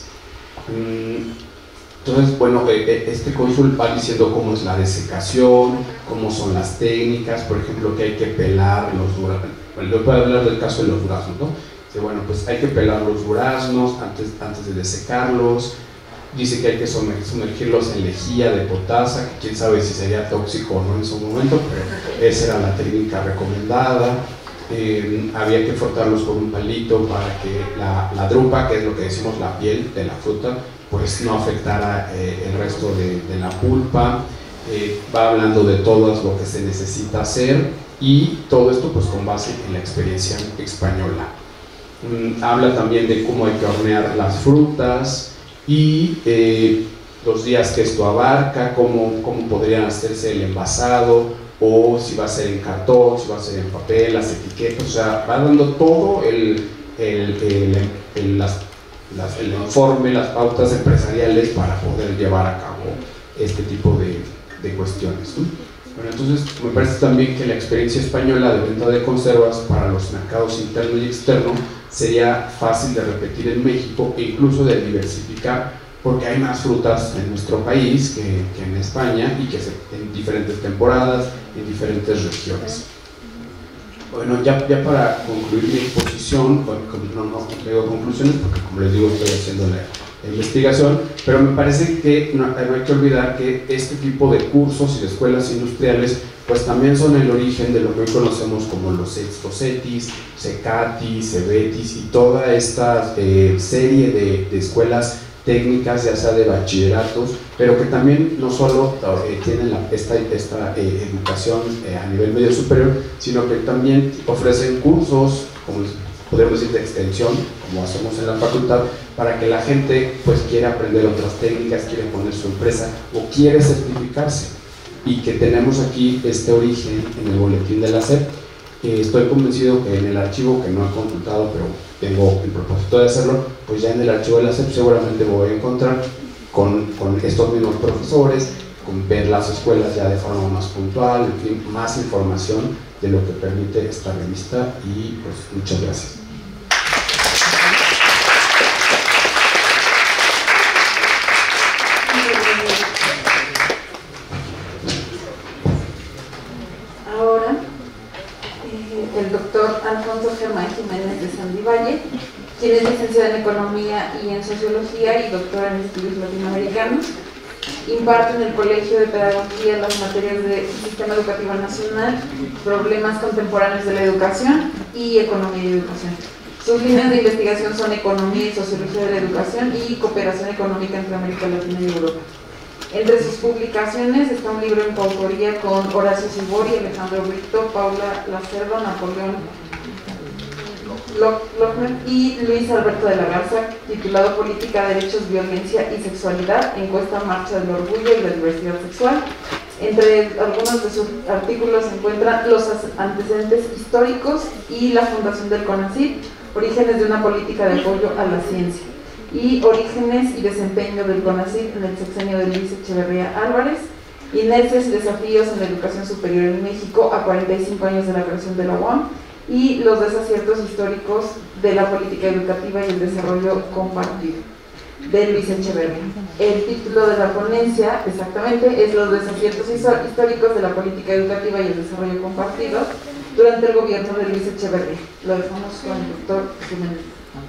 Entonces, bueno, este cónsul va diciendo cómo es la desecación, cómo son las técnicas, por ejemplo, que hay que pelar los duraznos. Bueno, yo puedo hablar del caso de los duraznos, ¿no? Dice, bueno, pues hay que pelar los duraznos antes, antes de desecarlos. Dice que hay que sumergirlos en lejía de potasa, que quién sabe si sería tóxico o no en su momento, pero esa era la técnica recomendada. Eh, había que frotarlos con un palito para que la, la drupa, que es lo que decimos la piel de la fruta, pues no afectara eh, el resto de, de la pulpa. Eh, va hablando de todo lo que se necesita hacer y todo esto pues con base en la experiencia española. Mm, habla también de cómo hay que hornear las frutas y eh, los días que esto abarca, cómo, cómo podrían hacerse el envasado, o si va a ser en cartón, si va a ser en papel, las etiquetas, o sea, va dando todo el, el, el, el, las, las, el informe, las pautas empresariales para poder llevar a cabo este tipo de, de cuestiones, ¿no? Bueno, entonces me parece también que la experiencia española de venta de conservas para los mercados interno y externo sería fácil de repetir en México e incluso de diversificar, porque hay más frutas en nuestro país que, que en España y que se, en diferentes temporadas, en diferentes regiones. Bueno, ya, ya para concluir mi exposición, con, con, no, no traigo conclusiones porque, como les digo, estoy haciendo la, la investigación, pero me parece que no, no hay que olvidar que este tipo de cursos y de escuelas industriales pues también son el origen de lo que hoy conocemos como los CETIS, CECATIS, CEBETIS y toda esta eh, serie de, de escuelas técnicas, ya sea de bachilleratos, pero que también no solo eh, tienen la, esta, esta eh, educación eh, a nivel medio superior, sino que también ofrecen cursos, como podríamos decir, de extensión, como hacemos en la facultad, para que la gente pues quiera aprender otras técnicas, quiere poner su empresa o quiere certificarse. Y que tenemos aquí este origen en el boletín de la S E P. Eh, estoy convencido que en el archivo, que no he consultado, pero tengo el propósito de hacerlo, pues ya en el archivo de la S E P seguramente voy a encontrar con, con estos mismos profesores, con ver las escuelas ya de forma más puntual, en fin, más información de lo que permite esta revista y pues muchas gracias. El doctor Alfonso Germán Jiménez de Sandivalle, quien es licenciado en Economía y en Sociología y doctor en Estudios Latinoamericanos. Imparte en el Colegio de Pedagogía las materias de Sistema Educativo Nacional, Problemas Contemporáneos de la Educación y Economía y Educación. Sus líneas de investigación son Economía y Sociología de la Educación y Cooperación Económica entre América Latina y Europa. Entre sus publicaciones está un libro en coautoría con Horacio Sibori, Alejandro Brito, Paula Lacerda, Napoleón Lochner y Luis Alberto de la Garza, titulado Política, Derechos, Violencia y Sexualidad, encuesta Marcha del Orgullo y la Diversidad Sexual. Entre algunos de sus artículos se encuentran los antecedentes históricos y la fundación del CONACYT, orígenes de una política de apoyo a la ciencia. y Orígenes y desempeño del CONACYT en el sexenio de Luis Echeverría Álvarez, Inercias y desafíos en la educación superior en México a cuarenta y cinco años de la creación de la U A M, y los desaciertos históricos de la política educativa y el desarrollo compartido, de Luis Echeverría. El título de la ponencia, exactamente, es Los desaciertos históricos de la política educativa y el desarrollo compartido durante el gobierno de Luis Echeverría. Lo dejamos con el doctor Jiménez.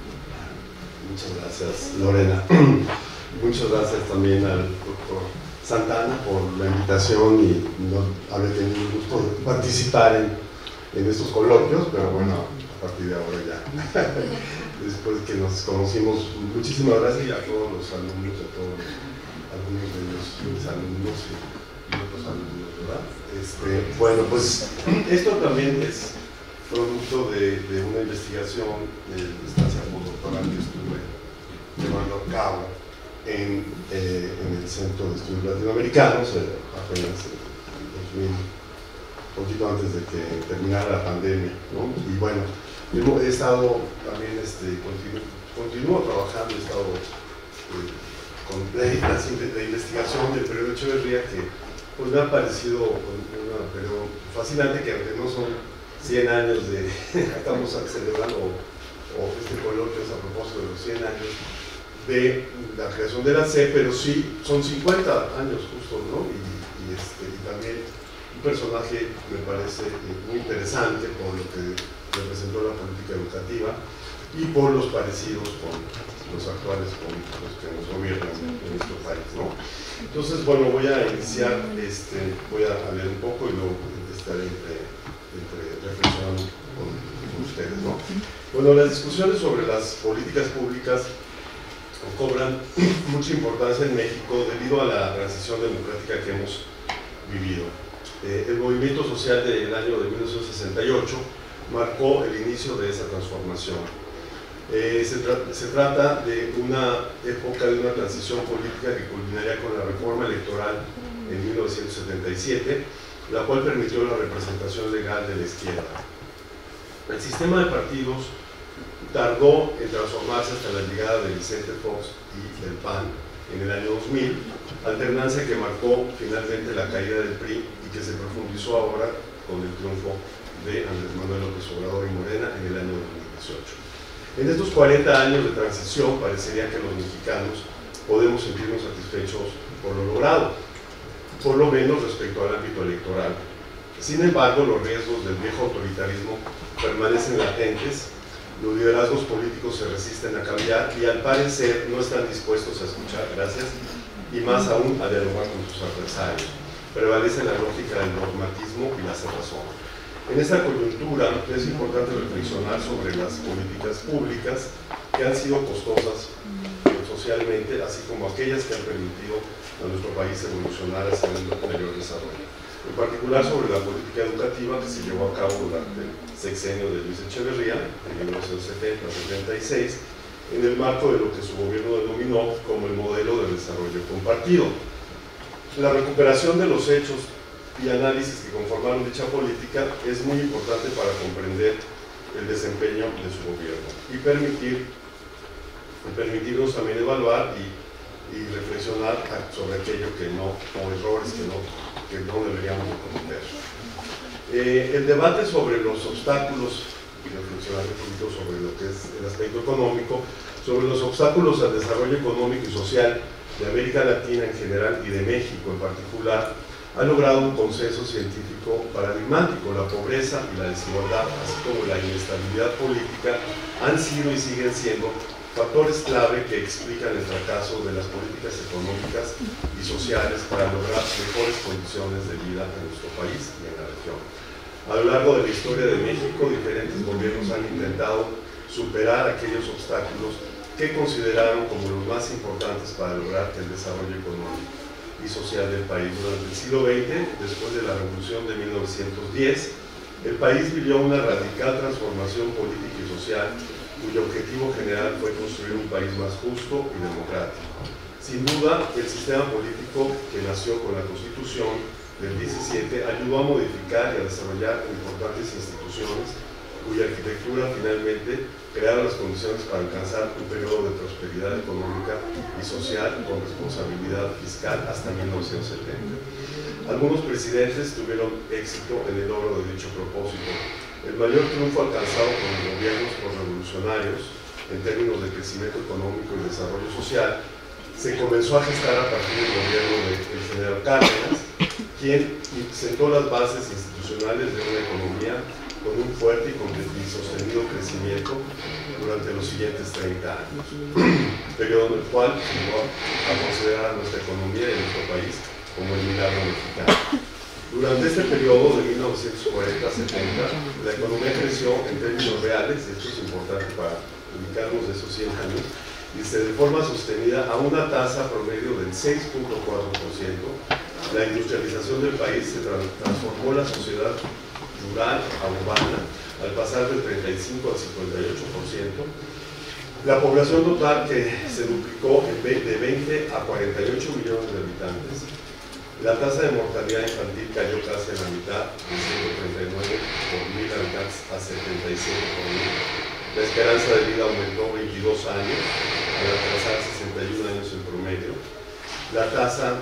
Muchas gracias, Lorena. Muchas gracias también al doctor Santana por la invitación y no haber tenido el gusto de participar en, en estos coloquios, pero bueno, a partir de ahora ya, después de que nos conocimos, muchísimas gracias y a todos los alumnos, a todos los, algunos de ellos, mis alumnos y, y otros alumnos, ¿verdad? Este, bueno, pues esto también es producto de, de una investigación de estancia postdoctoral que estuve llevando a cabo en, eh, en el Centro de Estudios Latinoamericanos, eh, apenas en dos mil, un poquito antes de que terminara la pandemia, ¿no? Y bueno, he estado también, este, continu, continúo trabajando, he estado eh, con la, la, la investigación del periodo Echeverría, que pues me ha parecido un periodo fascinante, que aunque no son cien años de, estamos celebrando, o, o este coloquio es a propósito de los cien años de la creación de la C E P, pero sí son cincuenta años justo, ¿no? Y, y, este, y también un personaje me parece muy interesante por lo que representó la política educativa y por los parecidos con los actuales políticos que nos gobiernan en nuestro país, ¿no? Entonces, bueno, voy a iniciar, este, voy a leer un poco y luego estaré entre, entre reflexionando con, con ustedes, ¿no? Bueno, las discusiones sobre las políticas públicas cobran mucha importancia en México debido a la transición democrática que hemos vivido. Eh, el movimiento social del año de mil novecientos sesenta y ocho marcó el inicio de esa transformación. Eh, se, tra se trata de una época de una transición política que culminaría con la reforma electoral en mil novecientos setenta y siete, la cual permitió la representación legal de la izquierda. El sistema de partidos tardó en transformarse hasta la llegada de Vicente Fox y del P A N en el año dos mil, alternancia que marcó finalmente la caída del P R I y que se profundizó ahora con el triunfo de Andrés Manuel López Obrador y Morena en el año dos mil dieciocho. En estos cuarenta años de transición parecería que los mexicanos podemos sentirnos satisfechos por lo logrado, por lo menos respecto al ámbito electoral. Sin embargo, los riesgos del viejo autoritarismo permanecen latentes. Los liderazgos políticos se resisten a cambiar y al parecer no están dispuestos a escuchar, gracias, y más aún a dialogar con sus adversarios. Prevalece la lógica del dogmatismo y la cerrazón. En esta coyuntura es importante reflexionar sobre las políticas públicas que han sido costosas socialmente, así como aquellas que han permitido a nuestro país evolucionar hacia un mayor desarrollo. En particular sobre la política educativa que se llevó a cabo durante el sexenio de Luis Echeverría, en mil novecientos setenta a setenta y seis, en el marco de lo que su gobierno denominó como el modelo de desarrollo compartido. La recuperación de los hechos y análisis que conformaron dicha política es muy importante para comprender el desempeño de su gobierno y permitir, y permitirnos también evaluar y, y reflexionar sobre aquello que no, o errores que no, que no deberíamos de cometer. Eh, el debate sobre los obstáculos, y reflexionar un poquito sobre lo que es el aspecto económico, sobre los obstáculos al desarrollo económico y social de América Latina en general y de México en particular, ha logrado un consenso científico paradigmático. La pobreza y la desigualdad, así como la inestabilidad política, han sido y siguen siendo factores clave que explican el fracaso de las políticas económicas y sociales para lograr mejores condiciones de vida en nuestro país y en la región. A lo largo de la historia de México, diferentes gobiernos han intentado superar aquellos obstáculos que consideraron como los más importantes para lograr el desarrollo económico y social del país. Durante el siglo veinte, después de la Revolución de mil novecientos diez, el país vivió una radical transformación política y social cuyo objetivo general fue construir un país más justo y democrático. Sin duda, el sistema político que nació con la Constitución del diecisiete ayudó a modificar y a desarrollar importantes instituciones cuya arquitectura finalmente creara las condiciones para alcanzar un periodo de prosperidad económica y social con responsabilidad fiscal hasta mil novecientos setenta. Algunos presidentes tuvieron éxito en el logro de dicho propósito. El mayor triunfo alcanzado por los gobiernos revolucionarios en términos de crecimiento económico y desarrollo social se comenzó a gestar a partir del gobierno del general Cárdenas, quien sentó las bases institucionales de una economía con un fuerte y sostenido crecimiento durante los siguientes treinta años, periodo en el cual llegó a considerar a nuestra economía y a nuestro país como el milagro mexicano. Durante este periodo de mil novecientos cuarenta a setenta, la economía creció en términos reales, y esto es importante para ubicarnos de esos cien años, y de forma sostenida a una tasa promedio del seis punto cuatro por ciento. La industrialización del país se tra transformó la sociedad rural a urbana al pasar del treinta y cinco al cincuenta y ocho por ciento. La población total que se duplicó de veinte a cuarenta y ocho millones de habitantes. La tasa de mortalidad infantil cayó casi a la mitad, de ciento treinta y nueve por mil habitantes a setenta y siete por mil. La esperanza de vida aumentó veintidós años, al alcanzar sesenta y un años en promedio. La tasa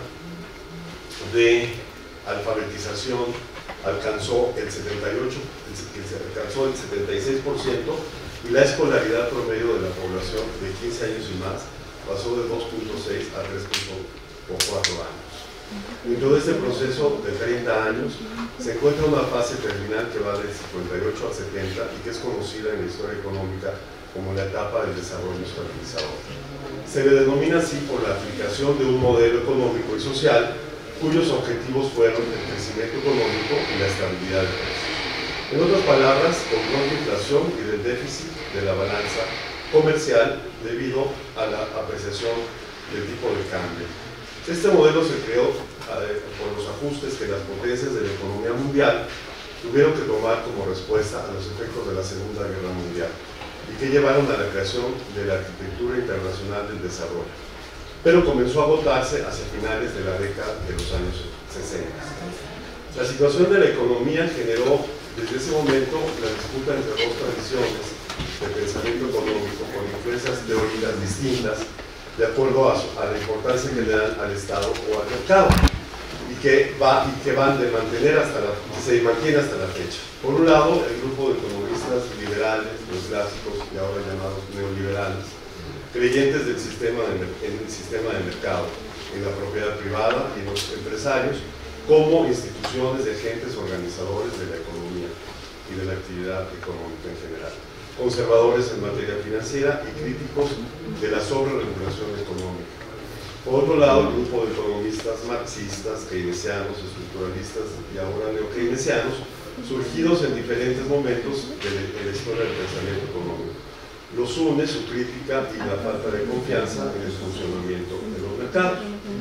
de alfabetización alcanzó el setenta y ocho, alcanzó el setenta y seis por ciento, y la escolaridad promedio de la población de quince años y más pasó de dos punto seis a tres punto cuatro años. Dentro de este proceso de treinta años se encuentra una fase terminal que va del cincuenta y ocho al setenta y que es conocida en la historia económica como la etapa del desarrollo estabilizador. Se le denomina así por la aplicación de un modelo económico y social cuyos objetivos fueron el crecimiento económico y la estabilidad del precio. En otras palabras, control de inflación y del déficit de la balanza comercial debido a la apreciación del tipo de cambio. Este modelo se creó eh, por los ajustes que las potencias de la economía mundial tuvieron que tomar como respuesta a los efectos de la Segunda Guerra Mundial y que llevaron a la creación de la arquitectura internacional del desarrollo, pero comenzó a agotarse hacia finales de la década de los años sesenta. La situación de la economía generó desde ese momento la disputa entre dos tradiciones de pensamiento económico con influencias teóricas distintas de acuerdo a, su, a la importancia que le dan al Estado o al mercado, y que, va, y que van de mantener hasta la, que se mantiene hasta la fecha. Por un lado, el grupo de economistas liberales, los clásicos y ahora llamados neoliberales, creyentes del sistema de, en el sistema de mercado, en la propiedad privada y en los empresarios, como instituciones de agentes organizadores de la economía y de la actividad económica en general. Conservadores en materia financiera y críticos de la sobreregulación económica. Por otro lado, el grupo de economistas marxistas, keynesianos, estructuralistas y ahora neokeynesianos, surgidos en diferentes momentos de la historia del pensamiento económico. Los une su crítica y la falta de confianza en el funcionamiento de los mercados,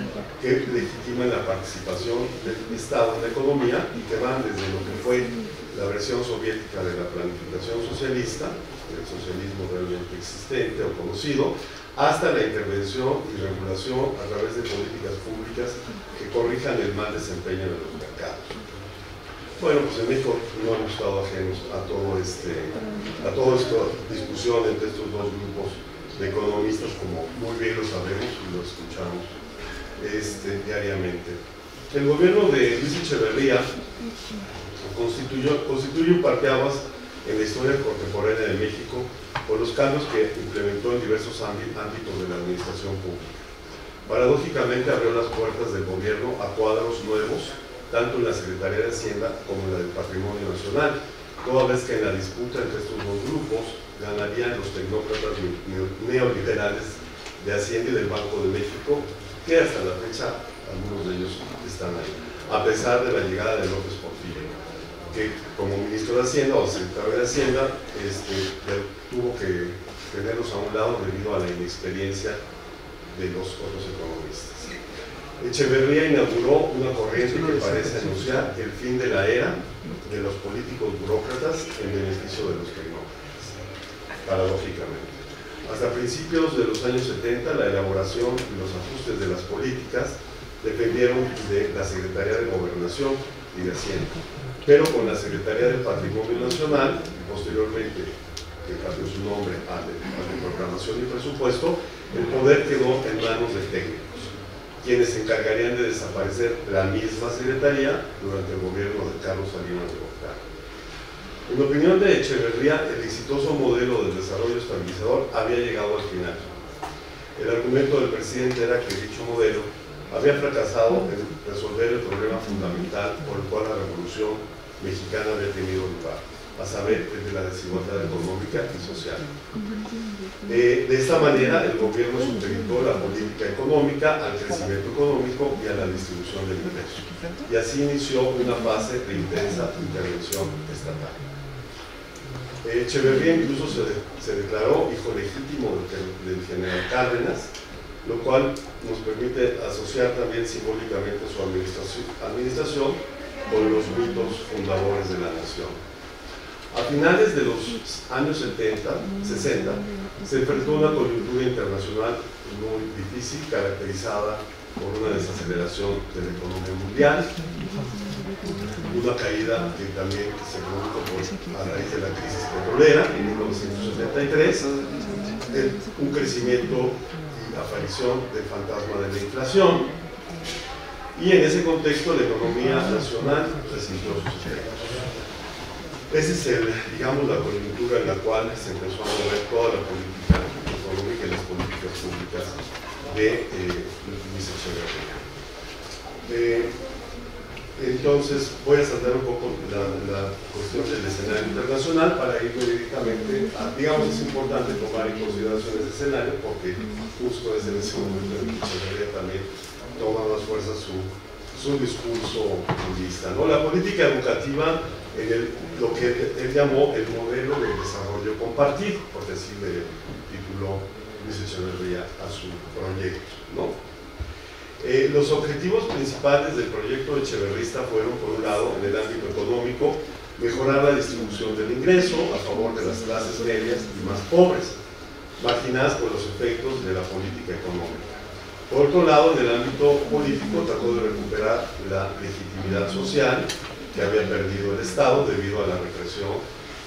que legitiman la participación del Estado en la economía y que van desde lo que fue la versión soviética de la planificación socialista, el socialismo realmente existente o conocido, hasta la intervención y regulación a través de políticas públicas que corrijan el mal desempeño de los mercados. Bueno, pues en México no hemos estado ajenos a todo este, a toda esta discusión entre estos dos grupos de economistas, como muy bien lo sabemos y lo escuchamos este, diariamente. El gobierno de Luis Echeverría Constituyó, constituye un parteaguas en la historia contemporánea de México por los cambios que implementó en diversos ámbitos de la administración pública. Paradójicamente abrió las puertas del gobierno a cuadros nuevos, tanto en la Secretaría de Hacienda como en la del Patrimonio Nacional, toda vez que en la disputa entre estos dos grupos ganarían los tecnócratas neoliberales de Hacienda y del Banco de México, que hasta la fecha algunos de ellos están ahí, a pesar de la llegada de López Portillo, que como ministro de Hacienda o secretario de Hacienda este, tuvo que tenerlos a un lado debido a la inexperiencia de los otros economistas. Echeverría inauguró una corriente que parece anunciar el fin de la era de los políticos burócratas en beneficio de los tecnócratas, paradójicamente. Hasta principios de los años setenta, la elaboración y los ajustes de las políticas dependieron de la Secretaría de Gobernación, que, como ministro de Hacienda, y de Hacienda, pero con la Secretaría del Patrimonio Nacional, posteriormente que cambió su nombre al de, al de Programación y Presupuesto, el poder quedó en manos de técnicos, quienes se encargarían de desaparecer la misma Secretaría durante el gobierno de Carlos Salinas de Gortari. En opinión de Echeverría, el exitoso modelo del desarrollo estabilizador había llegado al final. El argumento del presidente era que dicho modelo había fracasado en resolver el problema fundamental por el cual la Revolución Mexicana había tenido lugar, a saber, el de la desigualdad económica y social. Eh, de esta manera, el gobierno supeditó la política económica al crecimiento económico y a la distribución del ingreso. Y así inició una fase de intensa intervención estatal. Eh, Echeverría incluso se, de, se declaró hijo legítimo del, del general Cárdenas, lo cual nos permite asociar también simbólicamente su administración, administración con los mitos fundadores de la nación. A finales de los años setenta, sesenta, se enfrentó a una coyuntura internacional muy difícil, caracterizada por una desaceleración de la economía mundial, una caída que también se produjo por, a raíz de la crisis petrolera en mil novecientos setenta y tres, un crecimiento y aparición del fantasma de la inflación, y en ese contexto la economía nacional resintió sus efectos. Esa es, el, digamos, la coyuntura en la cual se empezó a mover toda la política económica y las políticas públicas de eh, Luis Echeverría. Eh, entonces, voy a saltar un poco la, la cuestión del escenario internacional para ir directamente a, digamos, es importante tomar en consideración ese escenario porque justo es en ese momento en que Echeverría también toma más fuerza su, su discurso populista, ¿no? La política educativa, en el, lo que él, él llamó el modelo de desarrollo compartido, porque así le tituló Luis Echeverría a su proyecto, ¿no? Eh, los objetivos principales del proyecto echeverrista fueron, por un lado, en el ámbito económico, mejorar la distribución del ingreso a favor de las clases medias y más pobres, marginadas por los efectos de la política económica. Por otro lado, en el ámbito político, trató de recuperar la legitimidad social que había perdido el Estado debido a la represión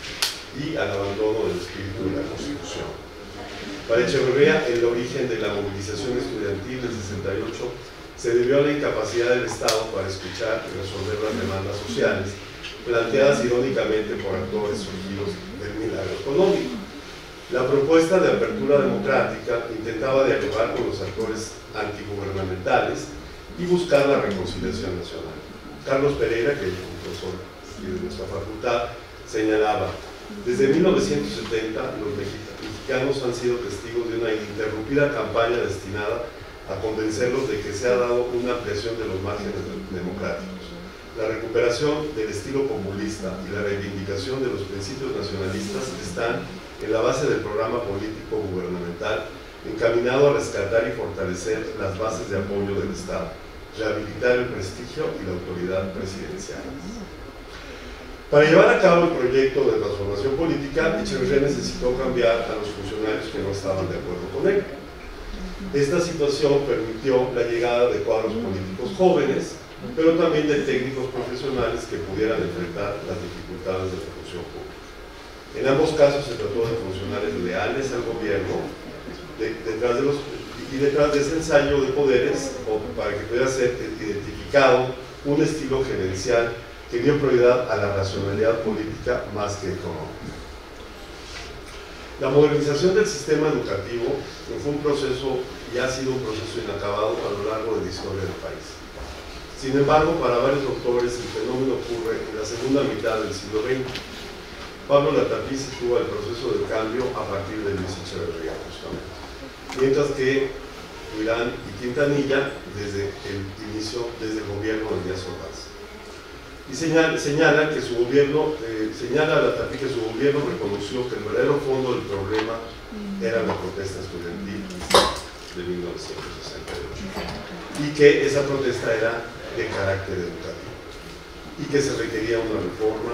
y al abandono del espíritu de la Constitución. Para Echeverría, el origen de la movilización estudiantil del sesenta y ocho se debió a la incapacidad del Estado para escuchar y resolver las demandas sociales, planteadas irónicamente por actores surgidos del milagro económico. La propuesta de apertura democrática intentaba dialogar con los actores antigubernamentales y buscar la reconciliación nacional. Carlos Pereira, que es un profesor de nuestra facultad, señalaba: desde mil novecientos setenta los mexicanos han sido testigos de una ininterrumpida campaña destinada a convencerlos de que se ha dado una ampliación de los márgenes democráticos. La recuperación del estilo populista y la reivindicación de los principios nacionalistas están en la base del programa político gubernamental encaminado a rescatar y fortalecer las bases de apoyo del Estado, rehabilitar el prestigio y la autoridad presidencial. Para llevar a cabo el proyecto de transformación política, Echeverría necesitó cambiar a los funcionarios que no estaban de acuerdo con él. Esta situación permitió la llegada de cuadros políticos jóvenes, pero también de técnicos profesionales que pudieran enfrentar las dificultades de la función pública. En ambos casos se trató de funcionarios leales al gobierno, de, detrás de los, y detrás de ese ensayo de poderes, o para que pudiera ser identificado un estilo gerencial que dio prioridad a la racionalidad política más que económica. La modernización del sistema educativo fue un proceso y ha sido un proceso inacabado a lo largo de la historia del país. Sin embargo, para varios autores el fenómeno ocurre en la segunda mitad del siglo veinte. Pablo Latapí sitúa el proceso de cambio a partir de Luis Echeverría, justamente, mientras que Milán y Quintanilla desde el inicio, desde el gobierno de Díaz Ordaz. Y señala, señala que su gobierno, eh, señala a Latapí que su gobierno reconoció que el verdadero fondo del problema era la protesta estudiantil de mil novecientos sesenta y ocho y que esa protesta era de carácter educativo y que se requería una reforma.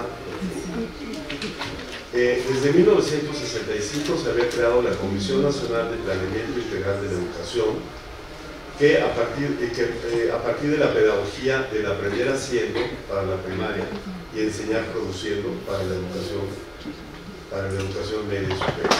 Eh, desde mil novecientos sesenta y cinco se había creado la Comisión Nacional de Planeamiento Integral de la Educación, que a partir, que, eh, a partir de la pedagogía del aprender haciendo para la primaria y enseñar produciendo para la educación, para la educación media y superior.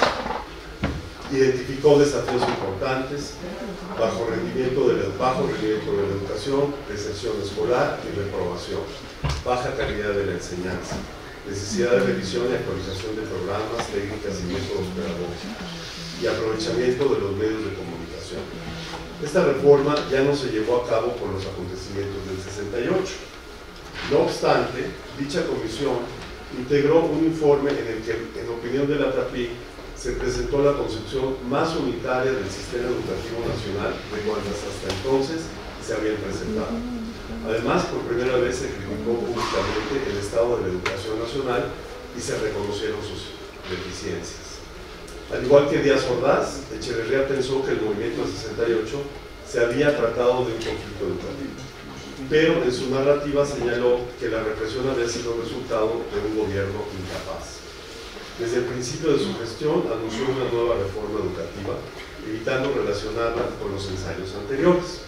Identificó desafíos importantes, bajo rendimiento de la, bajo rendimiento de la educación, deserción escolar y reprobación, baja calidad de la enseñanza, necesidad de revisión y actualización de programas, técnicas y métodos pedagógicos, y aprovechamiento de los medios de comunicación. Esta reforma ya no se llevó a cabo por los acontecimientos del sesenta y ocho. No obstante, dicha comisión integró un informe en el que, en opinión de la T A P I, se presentó la concepción más unitaria del sistema educativo nacional de cuantas hasta entonces se habían presentado. Además, por primera vez se criticó públicamente el estado de la educación nacional y se reconocieron sus deficiencias. Al igual que Díaz Ordaz, Echeverría pensó que el movimiento del sesenta y ocho se había tratado de un conflicto educativo, pero en su narrativa señaló que la represión había sido resultado de un gobierno incapaz. Desde el principio de su gestión anunció una nueva reforma educativa, evitando relacionarla con los ensayos anteriores.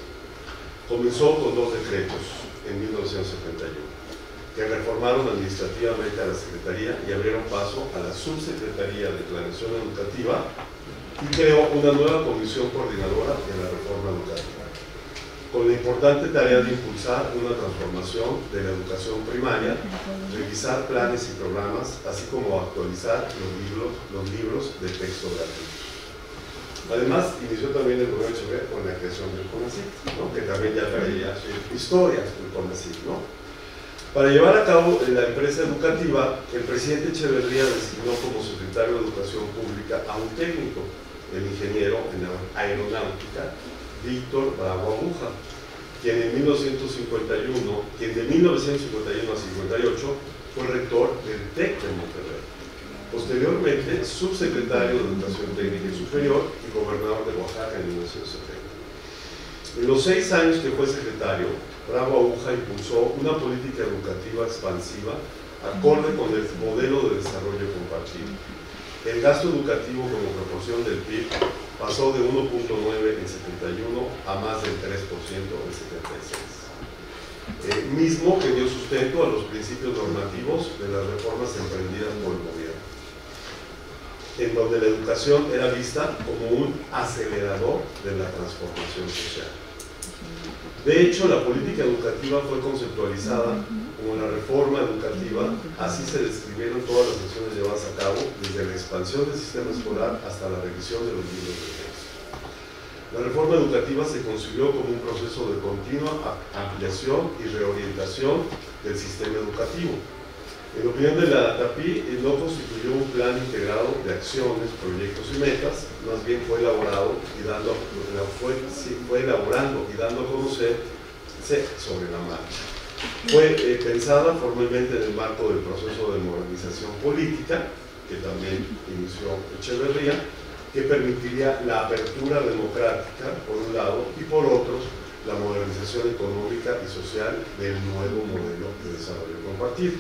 Comenzó con dos decretos en mil novecientos setenta y uno, que reformaron administrativamente a la Secretaría y abrieron paso a la Subsecretaría de Planeación Educativa y creó una nueva comisión coordinadora de la reforma educativa, con la importante tarea de impulsar una transformación de la educación primaria, revisar planes y programas, así como actualizar los libros, los libros de texto gratuito. Además, inició también el gobierno Echeverría con la creación del CONACYT, ¿no? Que también ya traía historias del CONACYT, ¿no? Para llevar a cabo la empresa educativa, el presidente Echeverría designó como secretario de Educación Pública a un técnico, el ingeniero en aeronáutica, Víctor Bravo Aguja, quien en mil novecientos cincuenta y uno, quien de mil novecientos cincuenta y uno a cincuenta y ocho fue rector del TEC de Monterrey. Posteriormente, subsecretario de Educación Técnica y Superior y gobernador de Oaxaca en mil novecientos setenta. En los seis años que fue secretario, Bravo Aguja impulsó una política educativa expansiva acorde con el modelo de desarrollo compartido. El gasto educativo como proporción del P I B pasó de uno punto nueve en setenta y uno a más del tres por ciento en setenta y seis. Eh, mismo que dio sustento a los principios normativos de las reformas emprendidas por el gobierno, en donde la educación era vista como un acelerador de la transformación social. De hecho, la política educativa fue conceptualizada como la reforma educativa, así se describieron todas las acciones llevadas a cabo, desde la expansión del sistema escolar hasta la revisión de los libros de texto. La reforma educativa se concibió como un proceso de continua ampliación y reorientación del sistema educativo. En opinión de la T A P I, no constituyó un plan integrado de acciones, proyectos y metas, más bien fue elaborado y dando, fue, sí, fue elaborando y dando a conocer sobre la marcha. Fue eh, pensada formalmente en el marco del proceso de modernización política, que también inició Echeverría, que permitiría la apertura democrática, por un lado, y por otro, la modernización económica y social del nuevo modelo de desarrollo compartido.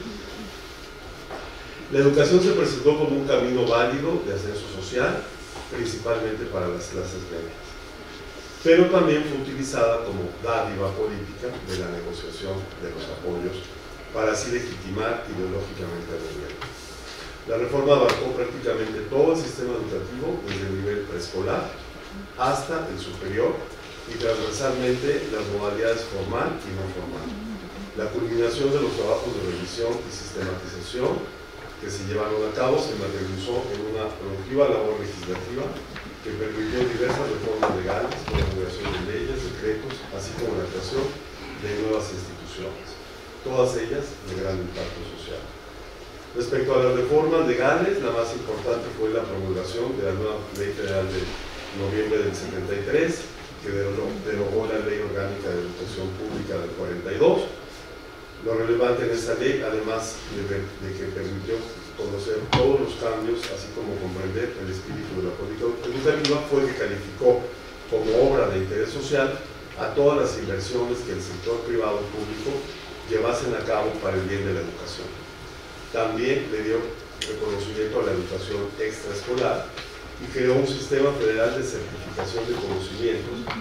La educación se presentó como un camino válido de ascenso social, principalmente para las clases medias, pero también fue utilizada como dádiva política de la negociación de los apoyos para así legitimar ideológicamente al gobierno. La reforma abarcó prácticamente todo el sistema educativo, desde el nivel preescolar hasta el superior, y transversalmente las modalidades formal y no formal. La culminación de los trabajos de revisión y sistematización que se llevaron a cabo se materializó en una productiva labor legislativa que permitió diversas reformas legales, promulgación de leyes, decretos, así como la creación de nuevas instituciones, todas ellas de gran impacto social. Respecto a las reformas legales, la más importante fue la promulgación de la nueva Ley Federal de noviembre del setenta y tres, que derogó la Ley Orgánica de Educación Pública del cuarenta y dos. Lo relevante en esta ley, además de, de que permitió conocer todos los cambios, así como comprender el espíritu de la política educativa, fue que calificó como obra de interés social a todas las inversiones que el sector privado y público llevasen a cabo para el bien de la educación. También le dio reconocimiento a la educación extraescolar y creó un sistema federal de certificación de conocimientos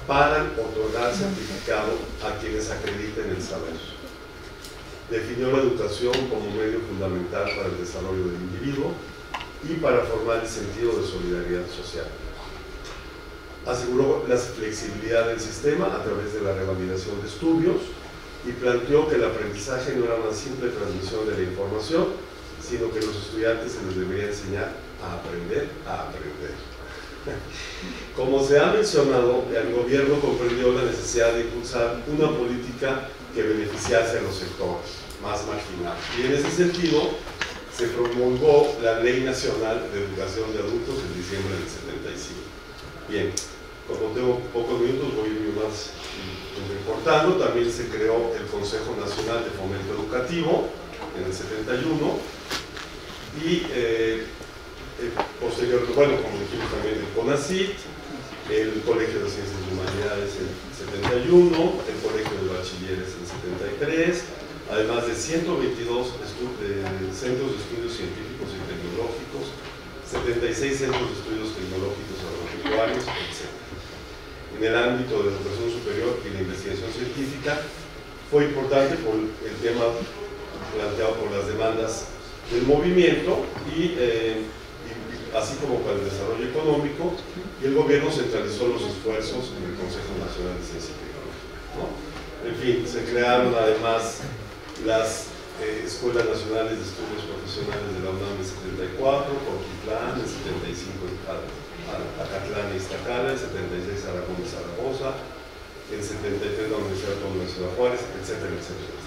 para otorgar certificado a quienes acrediten el saber. Definió la educación como medio fundamental para el desarrollo del individuo y para formar el sentido de solidaridad social. Aseguró la flexibilidad del sistema a través de la revalidación de estudios y planteó que el aprendizaje no era una simple transmisión de la información, sino que los estudiantes se les debería enseñar a aprender a aprender. Como se ha mencionado, el gobierno comprendió la necesidad de impulsar una política que beneficiase a los sectores más marginados. Y en ese sentido, se promulgó la Ley Nacional de Educación de Adultos en diciembre del setenta y cinco. Bien, como tengo pocos minutos, voy a ir más reportando. También se creó el Consejo Nacional de Fomento Educativo en el setenta y uno y eh, eh, posteriormente, bueno, como dijimos también el CONACYT, el Colegio de Ciencias y Humanidades en setenta y uno, el Colegio de Bachilleres en setenta y tres, además de ciento veintidós de centros de estudios científicos y tecnológicos, setenta y seis centros de estudios tecnológicos agropecuarios, etcétera. En el ámbito de la educación superior y la investigación científica, fue importante por el tema planteado por las demandas del movimiento y, eh, y así como para el desarrollo económico, y el gobierno centralizó los esfuerzos en el Consejo Nacional de Ciencia y Tecnología, ¿no? En fin, se crearon además las eh, Escuelas Nacionales de Estudios Profesionales de la UNAM en setenta y cuatro, Coquitlán en setenta y cinco, Acatlán y Iztacala, en setenta y seis Aragón y Zaragoza, en setenta y tres la Universidad Autónoma de Ciudad Juárez, etcétera, etcétera, etcétera.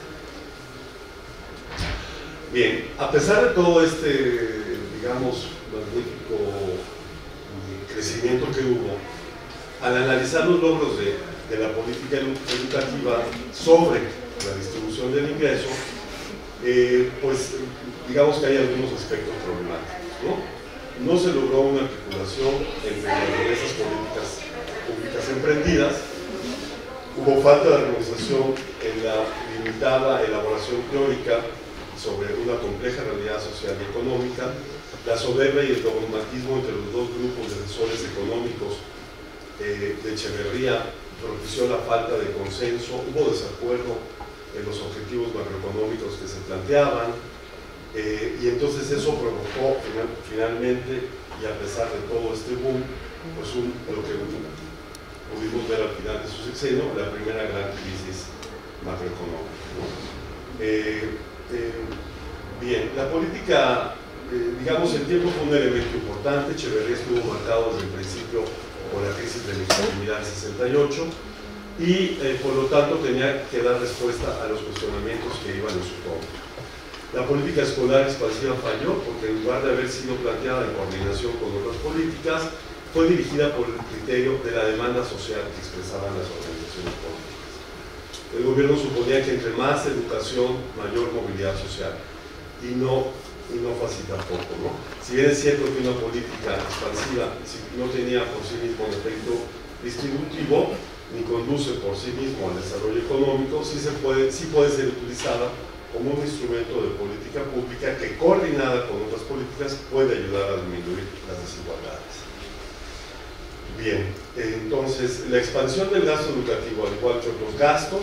Bien, a pesar de todo este, digamos, magnífico crecimiento que hubo, al analizar los logros de, de la política educativa sobre la distribución del ingreso, eh, pues digamos que hay algunos aspectos problemáticos, ¿no? No se logró una articulación entre las diversas políticas públicas emprendidas, hubo falta de armonización en la limitada elaboración teórica sobre una compleja realidad social y económica, la soberbia y el dogmatismo entre los dos grupos defensores económicos eh, de Echeverría propició la falta de consenso, hubo desacuerdo en los objetivos macroeconómicos que se planteaban, eh, y entonces eso provocó final, finalmente, y a pesar de todo este boom, pues un, lo que pudimos ver al final de su sexenio, la primera gran crisis macroeconómica, ¿no? eh, Eh, bien, la política, eh, digamos, el tiempo fue un elemento importante. Echeverría estuvo marcado desde el principio por la crisis de legitimidad del sesenta y ocho y eh, por lo tanto tenía que dar respuesta a los cuestionamientos que iban en su contra. La política escolar expansiva falló porque en lugar de haber sido planteada en coordinación con otras políticas, fue dirigida por el criterio de la demanda social que expresaban las organizaciones políticas. El gobierno suponía que entre más educación, mayor movilidad social, y no, y no fue así tampoco, ¿no? Si bien es cierto que una política expansiva si no tenía por sí mismo un efecto distributivo, ni conduce por sí mismo al desarrollo económico, sí, se puede, sí puede ser utilizada como un instrumento de política pública que, coordinada con otras políticas, puede ayudar a disminuir las desigualdades. Bien, entonces la expansión del gasto educativo, al igual que otros gastos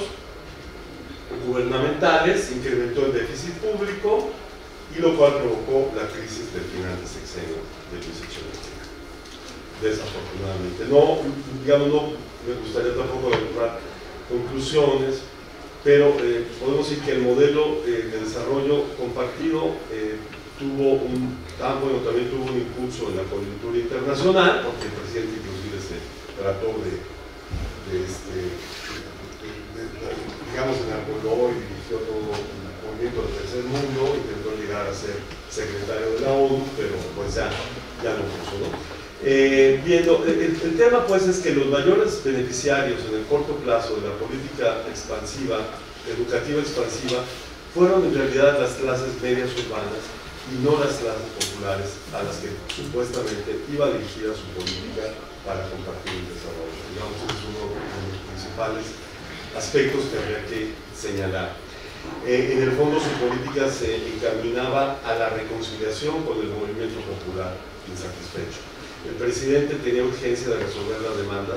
gubernamentales, incrementó el déficit público, y lo cual provocó la crisis del final de sexenio de Luis Echeverría. Desafortunadamente. No, digamos, no me gustaría tampoco elaborar conclusiones, pero eh, podemos decir que el modelo eh, de desarrollo compartido eh, tuvo un, ah, bueno, también tuvo un impulso en la coyuntura internacional, porque el presidente inclusive se trató de, de, este, de, de, de digamos, enarboló y dirigió todo el movimiento del tercer mundo, intentó llegar a ser secretario de la ONU, pero pues ya, ya no funcionó. Eh, viendo, el, el tema pues es que los mayores beneficiarios en el corto plazo de la política expansiva, educativa expansiva, fueron en realidad las clases medias urbanas y no las clases populares a las que supuestamente iba dirigida su política para compartir el desarrollo. Digamos, ese es uno de los principales aspectos que habría que señalar. Eh, en el fondo su política se encaminaba a la reconciliación con el movimiento popular insatisfecho. El presidente tenía urgencia de resolver las demandas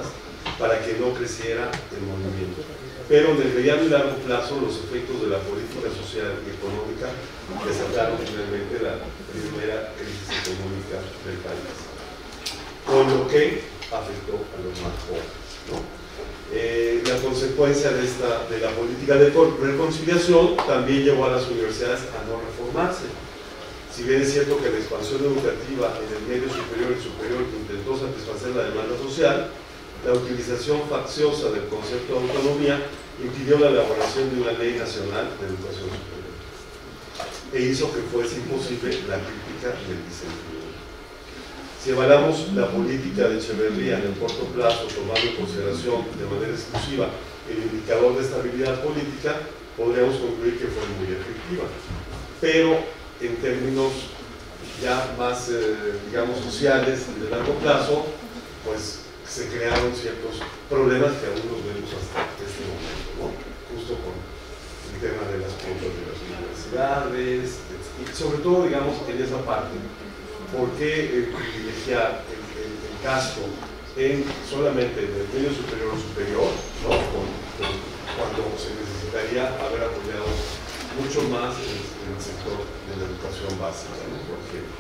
para que no creciera el movimiento. Pero en el mediano y largo plazo, los efectos de la política social y económica desataron finalmente la primera crisis económica del país, con lo que afectó a los más pobres, ¿no? Eh, la consecuencia de, esta, de la política de reconciliación también llevó a las universidades a no reformarse. Si bien es cierto que la expansión educativa en el medio superior y superior intentó satisfacer la demanda social, la utilización facciosa del concepto de autonomía impidió la elaboración de una ley nacional de educación superior e hizo que fuese imposible la crítica del disincentivo. Si evaluamos la política de Echeverría en el corto plazo, tomando en consideración de manera exclusiva el indicador de estabilidad política, podríamos concluir que fue muy efectiva. Pero en términos ya más, eh, digamos, sociales y de largo plazo, pues se crearon ciertos problemas que aún los vemos hasta este momento, ¿no? Justo con el tema de las cuotas de las universidades, y sobre todo, digamos, en esa parte. ¿Por qué eh, privilegiar el, el, el gasto en solamente en el medio superior o superior, ¿no? con, con, cuando se necesitaría haber apoyado mucho más en, en el sector de la educación básica, ¿no? Por ejemplo.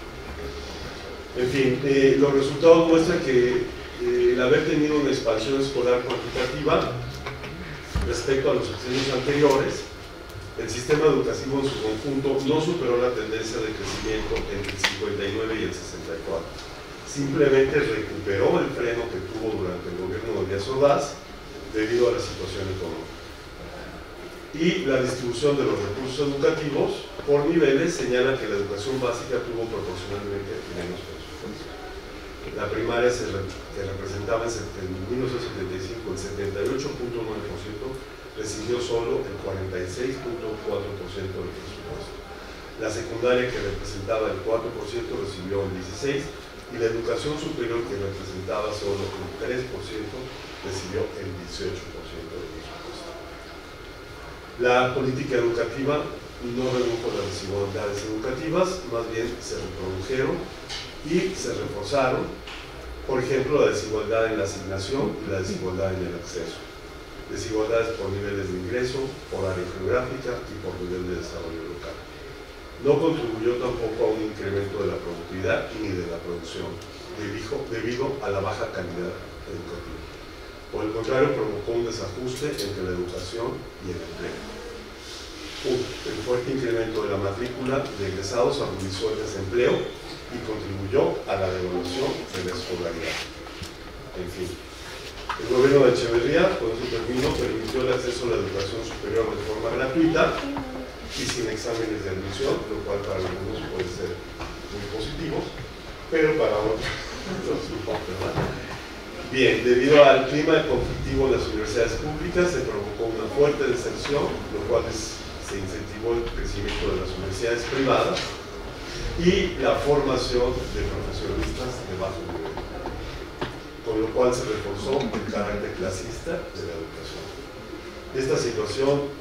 En fin, eh, los resultados muestran que eh, el haber tenido una expansión escolar cuantitativa respecto a los sexenios anteriores, el sistema educativo en su conjunto no superó la tendencia de crecimiento entre el cincuenta y nueve y el sesenta y cuatro. Simplemente recuperó el freno que tuvo durante el gobierno de Díaz Ordaz debido a la situación económica. Y la distribución de los recursos educativos por niveles señala que la educación básica tuvo proporcionalmente menos presupuesto. La primaria, se re, que representaba en mil novecientos setenta y cinco el setenta y ocho punto nueve por ciento, recibió solo el cuarenta y seis punto cuatro por ciento del presupuesto. La secundaria, que representaba el cuatro por ciento, recibió el dieciséis por ciento, y la educación superior, que representaba solo el tres por ciento, recibió el dieciocho por ciento del presupuesto. La política educativa no redujo las desigualdades educativas, más bien se reprodujeron y se reforzaron. Por ejemplo, la desigualdad en la asignación y la desigualdad en el acceso. Desigualdades por niveles de ingreso, por área geográfica y por nivel de desarrollo local. No contribuyó tampoco a un incremento de la productividad ni de la producción, debido a la baja calidad educativa. Por el contrario, provocó un desajuste entre la educación y el empleo. Uno, el fuerte incremento de la matrícula de egresados agudizó el desempleo y contribuyó a la devaluación de la escolaridad. En fin, el gobierno de Echeverría, con su término, permitió el acceso a la educación superior de forma gratuita y sin exámenes de admisión, lo cual para algunos puede ser muy positivo, pero para otros no, ¿verdad? Bien, debido al clima conflictivo en las universidades públicas se provocó una fuerte deserción, lo cual es, se incentivó el crecimiento de las universidades privadas y la formación de profesionistas de bajo nivel, con lo cual se reforzó el carácter clasista de la educación. Esta situación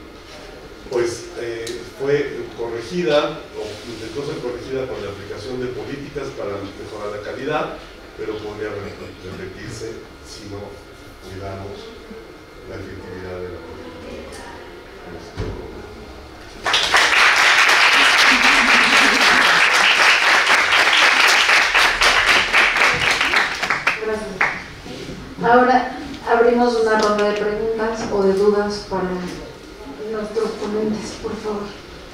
pues eh, fue corregida, o intentó ser corregida con la aplicación de políticas para mejorar la calidad, pero podría repetirse si no cuidamos la efectividad de la política. Gracias. Ahora abrimos una ronda de preguntas o de dudas para nuestros ponentes, por favor.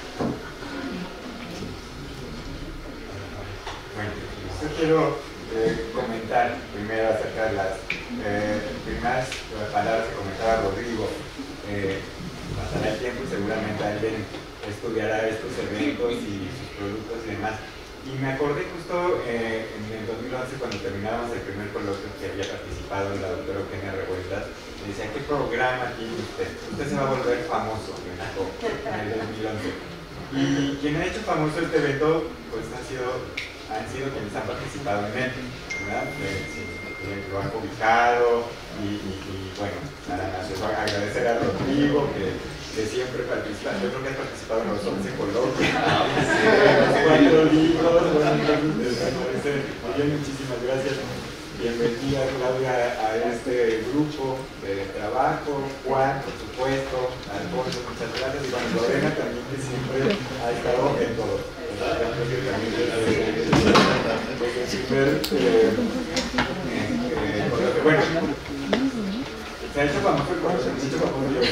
Bueno, yo quiero eh, comentar primero acerca de las eh, primeras palabras que comentaba Rodrigo. Eh, pasará el tiempo y seguramente alguien estudiará estos eventos y sus productos y demás. Y me acordé justo eh, en el dos mil once, cuando terminábamos el primer coloquio que había participado la doctora Eugenia Revueltas, me decía: ¿qué programa tiene usted? Usted se va a volver famoso, me dijo en el dos mil once. Y quien ha hecho famoso este evento, pues ha sido, han sido quienes han participado en él, ¿verdad? Eh, lo han publicado y, y, y bueno, nada más, les voy a agradecer a Rodrigo que que siempre participa. Yo creo que has participado en los once coloquios, en los cuatro libros. Bueno, entonces, me parece muy bien, muchísimas gracias. bienvenida Claudia a este grupo de trabajo, Juan, por supuesto, Alfonso, muchas gracias, y bueno, Lorena también, que siempre ha estado en todo, ¿verdad? Creo que también desde el primer, eh, eh, eh, bueno, se ha hecho famoso el corazón, se ha hecho famoso yo.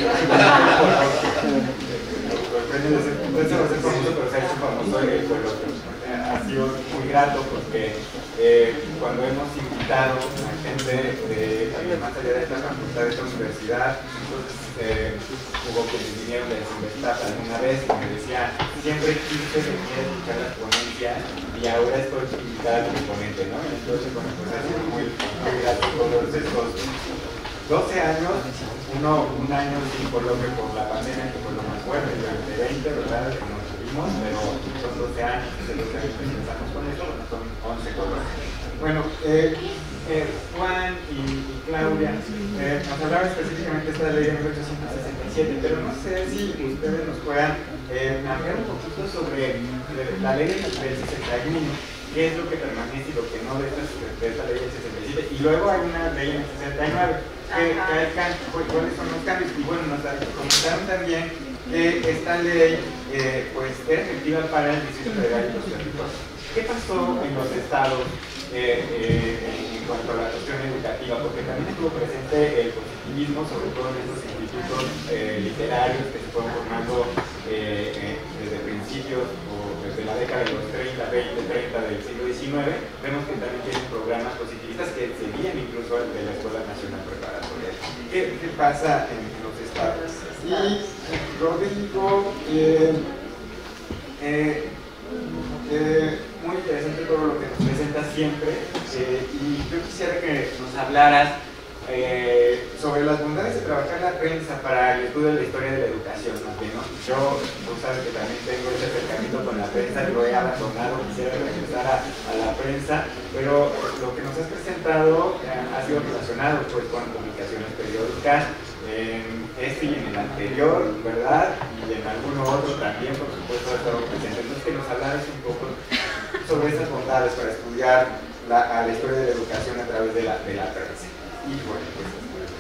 No se va a hacer famoso, pero se ha hecho famoso el coloquio. Ha sido muy grato porque eh, cuando hemos invitado a gente de, de más allá de esta facultad, de esta universidad, entonces eh, hubo que vinieron de Sinvestab alguna vez y me decía, siempre quise venir a escuchar las ponencias y ahora estoy invitada como ponente, ¿no? Entonces, bueno, pues ha sido muy, muy grato todos estos doce años, uno, un año sin coloquio por la pandemia, que fue lo más fuerte, el veinte veinte, ¿verdad? Que no tuvimos, pero son doce años, desde doce años que empezamos con eso, bueno, son once coloquios. Bueno, eh, eh, Juan y, y Claudia eh, nos hablaron específicamente de esta ley de mil ochocientos sesenta y siete, pero no sé si ustedes nos puedan eh, hablar un poquito sobre eh, la ley del sesenta y uno. ¿Qué es lo que permanece y lo que no de esta, de esta ley del sesenta y siete? Y luego hay una ley en el sesenta y nueve. ¿Qué, qué hay cambios? ¿Cuáles son los cambios? Y bueno, nos comentaron también que esta ley eh, pues, era efectiva para el Distrito Federal y los territorios. ¿Qué pasó en los estados eh, eh, en cuanto a la cuestión educativa? Porque también estuvo presente el positivismo, sobre todo en estos institutos eh, literarios que se fueron formando eh, eh, desde principios o desde la década de los treinta, veinte, treinta del siglo diecinueve. Vemos que también tienen programas positivistas que seguían incluso el de la Escuela Nacional Preparatoria. ¿Qué, qué pasa en, en los estados? Y Rodrigo, eh, eh, eh, muy interesante todo lo que nos presenta siempre, eh, y yo quisiera que nos hablaras eh, sobre las bondades de trabajar la prensa para el estudio de la historia de la educación, más bien, ¿no? Yo, tú sabes que también tengo ese acercamiento con la prensa, lo he abandonado, quisiera regresar a, a la prensa, pero lo que nos has presentado eh, ha sido relacionado pues, con publicaciones periódicas, en este y en el anterior, ¿verdad? Y en alguno otro también, por supuesto, ha estado presente. Entonces, que nos hablaras un poco sobre esas bondades para estudiar la, a la historia de la educación a través de la, de la prensa. Y bueno, pues...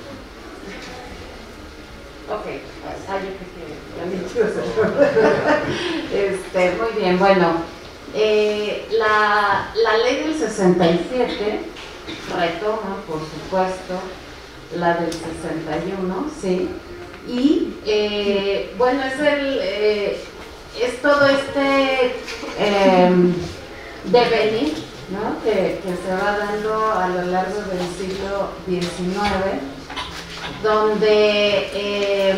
Ok, ah, yo creo que también quiero hacerlo. este, muy bien, bueno, eh, la, la ley del sesenta y siete retoma, por supuesto, la del sesenta y uno, sí, y eh, bueno, es el eh, es todo este eh, devenir, ¿no? que, que se va dando a lo largo del siglo diecinueve, donde eh,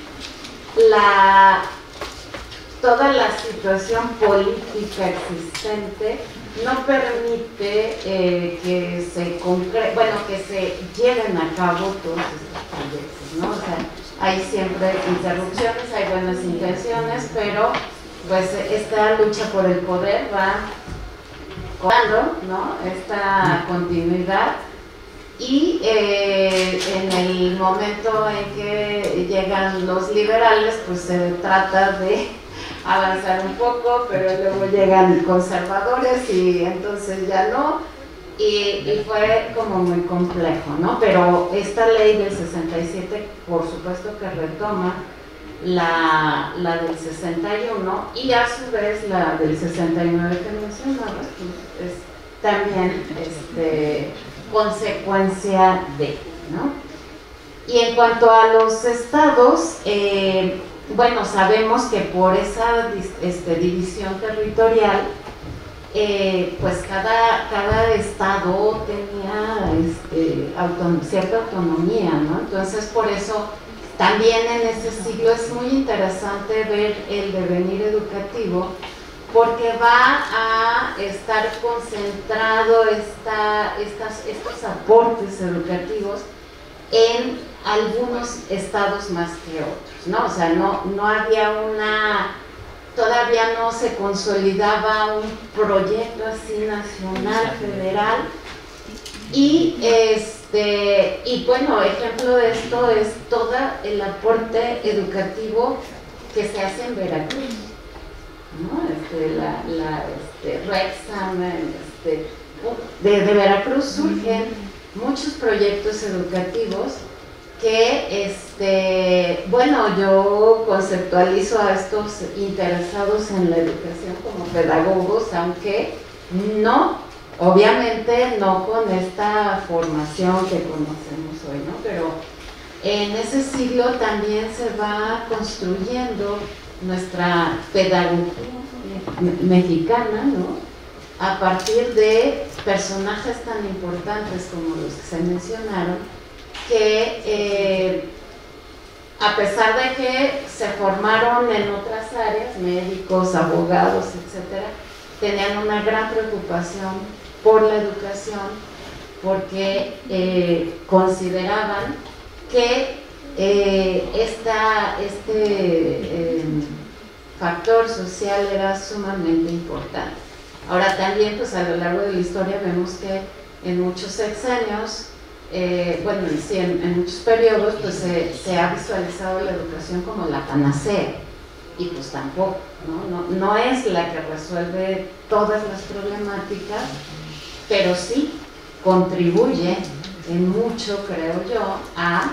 la toda la situación política existente no permite eh, que se concre bueno, que se lleven a cabo todos estos proyectos, ¿no? O sea, hay siempre interrupciones, hay buenas intenciones, pero pues esta lucha por el poder va dando, ¿no? Esta continuidad, y eh, en el momento en que llegan los liberales, pues se trata de avanzar un poco, pero luego llegan conservadores y entonces ya no, y, y fue como muy complejo, ¿no? Pero esta ley del sesenta y siete, por supuesto que retoma la, la del sesenta y uno, y a su vez la del sesenta y nueve que mencionabas, pues es también este, consecuencia de, ¿no? Y en cuanto a los estados, eh, bueno, sabemos que por esa este, división territorial, eh, pues cada, cada estado tenía este, auton cierta autonomía, ¿no? Entonces, por eso también en ese siglo es muy interesante ver el devenir educativo, porque va a estar concentrado esta, estas, estos aportes educativos en algunos estados más que otros, ¿no? O sea, no, no había una, todavía no se consolidaba un proyecto así nacional, federal, y este, y bueno, ejemplo de esto es todo el aporte educativo que se hace en Veracruz, ¿no? Este, la, la este, Rexamen, este, de, de Veracruz surgen muchos proyectos educativos que, este, bueno, yo conceptualizo a estos interesados en la educación como pedagogos, aunque no, obviamente no con esta formación que conocemos hoy, ¿no? Pero en ese siglo también se va construyendo nuestra pedagogía mexicana, ¿no? A partir de personajes tan importantes como los que se mencionaron, que eh, a pesar de que se formaron en otras áreas, médicos, abogados, etcétera, tenían una gran preocupación por la educación, porque eh, consideraban que eh, esta, este eh, factor social era sumamente importante. Ahora también, pues a lo largo de la historia vemos que en muchos sexenios, eh, bueno, sí, en, en muchos periodos, pues se, se ha visualizado la educación como la panacea, y pues tampoco, ¿no? No, no es la que resuelve todas las problemáticas, pero sí contribuye en mucho, creo yo, a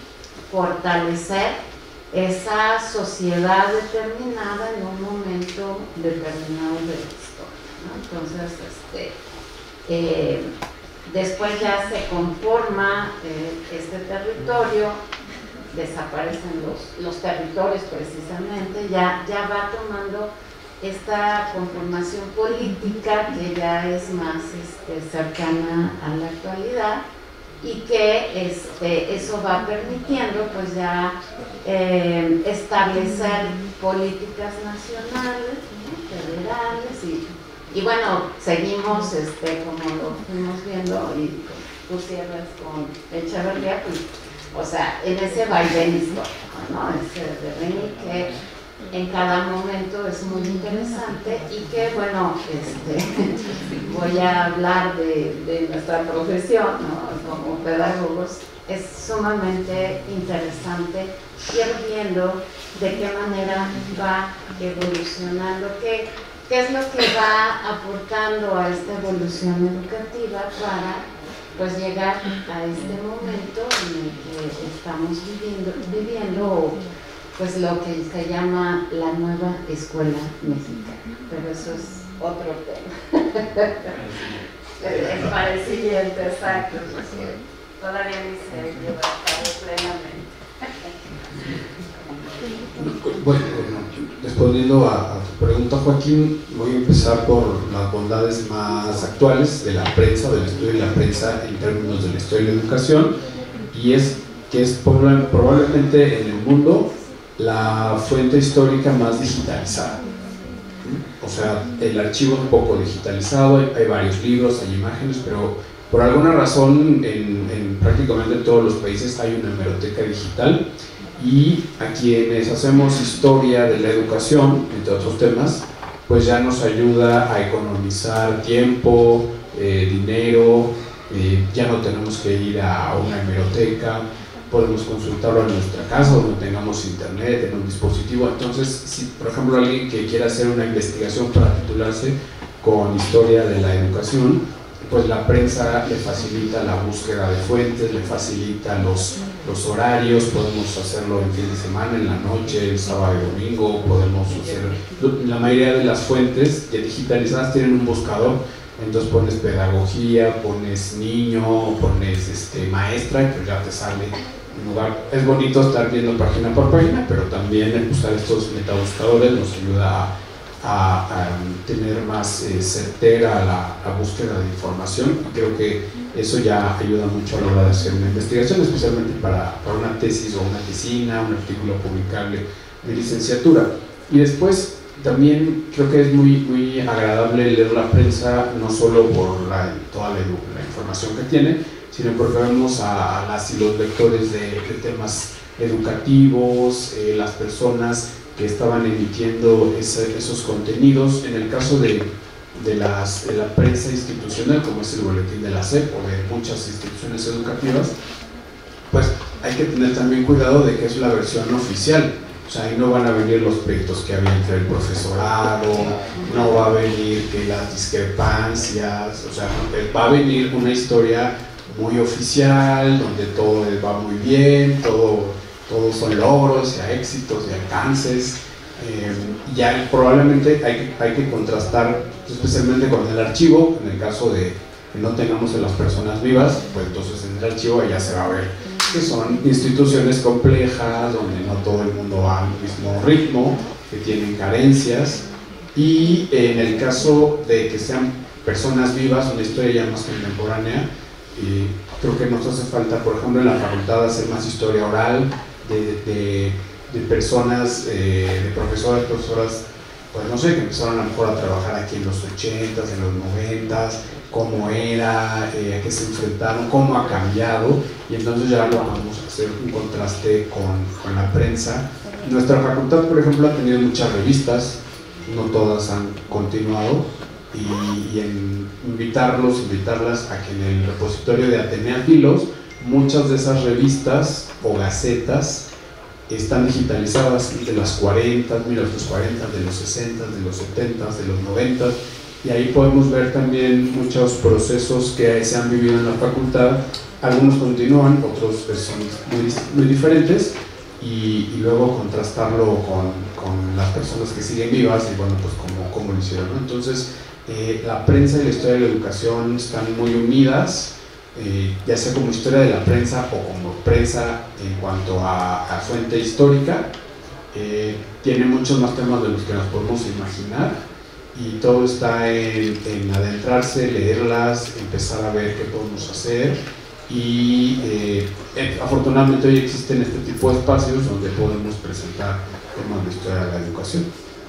fortalecer esa sociedad determinada en un momento determinado de la historia, ¿no? Entonces, este, eh, después ya se conforma eh, este territorio, desaparecen los, los territorios precisamente, ya, ya va tomando esta conformación política que ya es más este, cercana a la actualidad, y que este, eso va permitiendo pues ya eh, establecer políticas nacionales, ¿no? Federales, y, y bueno, seguimos este, como lo fuimos viendo, y tú cierras con Echeverría, pues, o sea, en ese vaivén histórico, ¿no? Ese devenir que en cada momento es muy interesante, y que, bueno, este, voy a hablar de, de nuestra profesión, ¿no? Como pedagogos, es sumamente interesante ir viendo de qué manera va evolucionando, qué, qué es lo que va aportando a esta evolución educativa para pues llegar a este momento en el que estamos viviendo, viviendo pues lo que se llama la nueva escuela mexicana, pero eso es otro tema. Es para el siguiente, exacto, porque todavía ni se lleva a cabo plenamente. Bueno, respondiendo a, a tu pregunta, Joaquín, voy a empezar por las bondades más actuales de la prensa, del estudio de la prensa en términos de la historia de la educación, y es que es probablemente en el mundo la fuente histórica más digitalizada. O sea, el archivo es un poco digitalizado, hay, hay varios libros, hay imágenes, pero por alguna razón en, en prácticamente todos los países hay una hemeroteca digital, y a quienes hacemos historia de la educación, entre otros temas, pues ya nos ayuda a economizar tiempo, eh, dinero, eh, ya no tenemos que ir a una hemeroteca, podemos consultarlo en nuestra casa donde tengamos internet, en un dispositivo. Entonces, si por ejemplo alguien que quiera hacer una investigación para titularse con historia de la educación, pues la prensa le facilita la búsqueda de fuentes, le facilita los, los horarios, podemos hacerlo en fin de semana, en la noche, el sábado y domingo, podemos hacer, la mayoría de las fuentes ya digitalizadas tienen un buscador, entonces pones pedagogía, pones niño, pones este, maestra, y pues ya te sale un lugar. Es bonito estar viendo página por página, pero también usar estos metabuscadores nos ayuda a A, a tener más eh, certera la, la búsqueda de información, y creo que eso ya ayuda mucho a la hora de hacer una investigación, especialmente para, para una tesis o una tesina, un artículo publicable de licenciatura. Y después también creo que es muy, muy agradable leer la prensa, no solo por la, toda la, la información que tiene, sino porque vemos a, a las y los lectores de, de temas educativos, eh, las personas que estaban emitiendo ese, esos contenidos. En el caso de, de, las, de la prensa institucional, como es el boletín de la S E P o de muchas instituciones educativas, pues hay que tener también cuidado de que es la versión oficial. O sea, ahí no van a venir los pleitos que había entre el profesorado, no va a venir que las discrepancias, o sea, va a venir una historia muy oficial, donde todo va muy bien, todo, todos son logros, y éxitos y alcances. Eh, ya probablemente hay, hay que contrastar, especialmente con el archivo, en el caso de que no tengamos a las personas vivas, pues entonces en el archivo ya se va a ver que son instituciones complejas, donde no todo el mundo va al mismo ritmo, que tienen carencias, y en el caso de que sean personas vivas, una historia ya más contemporánea, y creo que nos hace falta, por ejemplo, en la facultad hacer más historia oral de, de, de personas, eh, de profesores, profesoras, pues no sé, que empezaron a lo mejor a trabajar aquí en los ochentas, en los noventas, cómo era, eh, a qué se enfrentaron, cómo ha cambiado, y entonces ya lo vamos a hacer un contraste con, con la prensa. Nuestra facultad, por ejemplo, ha tenido muchas revistas, no todas han continuado, y, y en invitarlos, invitarlas a que en el repositorio de Atenea Filos, muchas de esas revistas o gacetas están digitalizadas de las cuarenta, mil novecientos cuarenta, de los sesenta, de los setenta, de los noventa, y ahí podemos ver también muchos procesos que se han vivido en la facultad. Algunos continúan, otros pues, son muy, muy diferentes, y, y luego contrastarlo con, con las personas que siguen vivas y bueno, pues cómo, cómo lo hicieron, ¿no? Entonces, eh, la prensa y la historia de la educación están muy unidas, eh, ya sea como historia de la prensa o como prensa en cuanto a, a fuente histórica. Eh, tiene muchos más temas de los que nos podemos imaginar, y todo está en, en adentrarse, leerlas, empezar a ver qué podemos hacer, y eh, afortunadamente hoy existen este tipo de espacios donde podemos presentar temas de historia de la educación.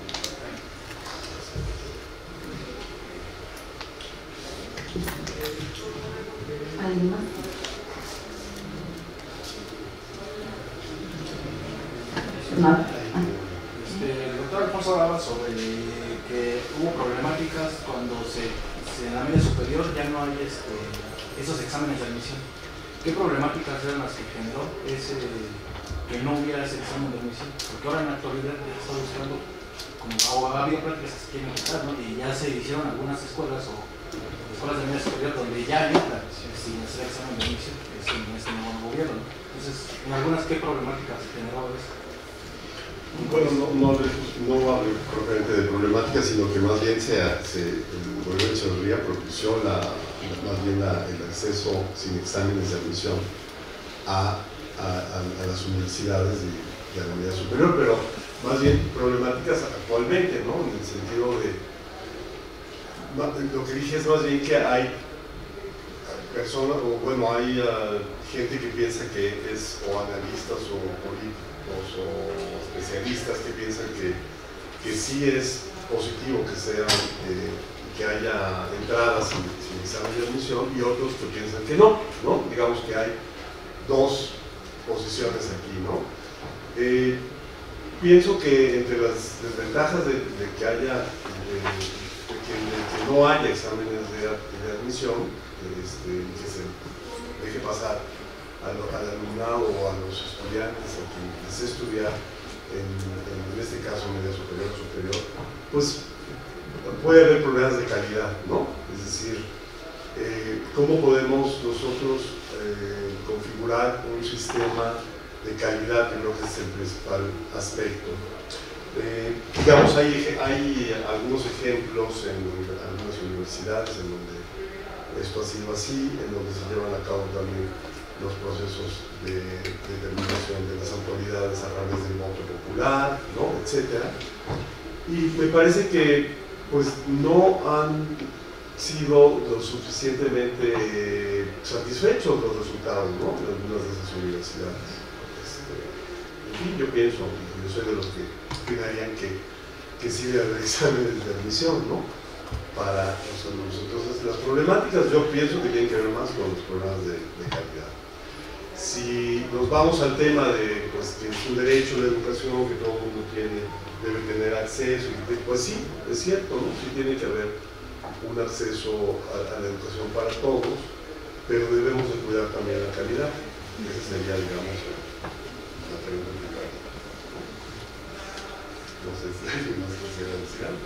¿Alguien más? No. Este, el doctor Alfonso hablaba sobre que hubo problemáticas cuando se, se en la media superior ya no hay este, esos exámenes de admisión. ¿Qué problemáticas eran las que generó ese, que no hubiera ese examen de admisión? Porque ahora en la actualidad ya se está buscando, como ha habido prácticas que se quieren quitar, ¿no? Y ya se hicieron algunas escuelas o escuelas de media superior donde ya entra sin hacer examen de admisión, es en este nuevo gobierno, ¿no? Entonces, en algunas, ¿qué problemáticas generó eso? Bueno, no, no, no hablo propiamente de problemática, sino que más bien se, se, el gobierno de Echeverría propició la, más bien la, el acceso sin exámenes de admisión a, a, a, a las universidades de, de la media superior, pero más bien problemáticas actualmente, ¿no? En el sentido de, lo que dije es más bien que hay personas, o bueno, hay uh, gente que piensa que es o analistas o políticos o especialistas que piensan que, que sí es positivo que sea eh, que haya entradas sin, sin examen de admisión, y otros que piensan que no, ¿no? Digamos que hay dos posiciones aquí, ¿no? Eh, pienso que entre las desventajas de, de que haya de, de que, de que no haya exámenes de, de admisión, este, que se deje pasar Al, al alumnado o a los estudiantes a quien desee estudiar en, en este caso media superior o superior, pues puede haber problemas de calidad, ¿no? Es decir, eh, ¿cómo podemos nosotros eh, configurar un sistema de calidad? Que creo que es el principal aspecto. Eh, digamos, hay, hay algunos ejemplos en algunas universidades en donde esto ha sido así, en donde se llevan a cabo también los procesos de, de determinación de las autoridades a través del voto popular, ¿no? Etcétera. Y me parece que pues no han sido lo suficientemente satisfechos los resultados, ¿no? De algunas de esas universidades. Este, en fin, yo pienso, yo soy de los que opinarían que, que sí debe haber exámenes de admisión, ¿no? Para los alumnos. Entonces, las problemáticas yo pienso que tienen que ver más con los problemas de, de calidad. Si nos vamos al tema de pues, que es un derecho a la educación, que todo el mundo tiene, debe tener acceso, pues sí, es cierto, ¿no? Sí tiene que haber un acceso a, a la educación para todos, pero debemos de cuidar también la calidad. Esa sería, digamos, la pregunta. No sé si alguien más quisiera decir algo.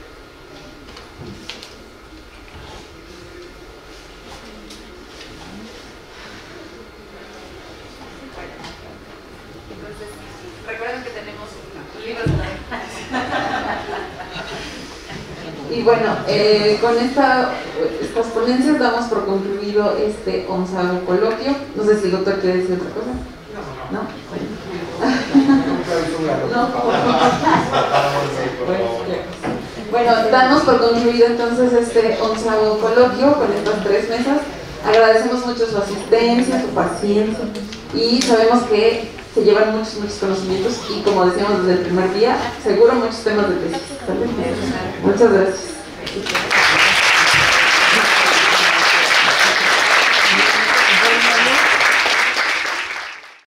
Entonces, recuerden que tenemos libros de y bueno, eh, con esta, estas ponencias damos por concluido este onceavo coloquio. No sé si el doctor quiere decir otra cosa. ¿No? No. Bueno, damos por concluido entonces este onceavo coloquio con estas tres mesas. Agradecemos mucho su asistencia, su paciencia y sabemos que se llevan muchos, muchos conocimientos y como decíamos desde el primer día, seguro muchos temas de tesis. Muchas gracias.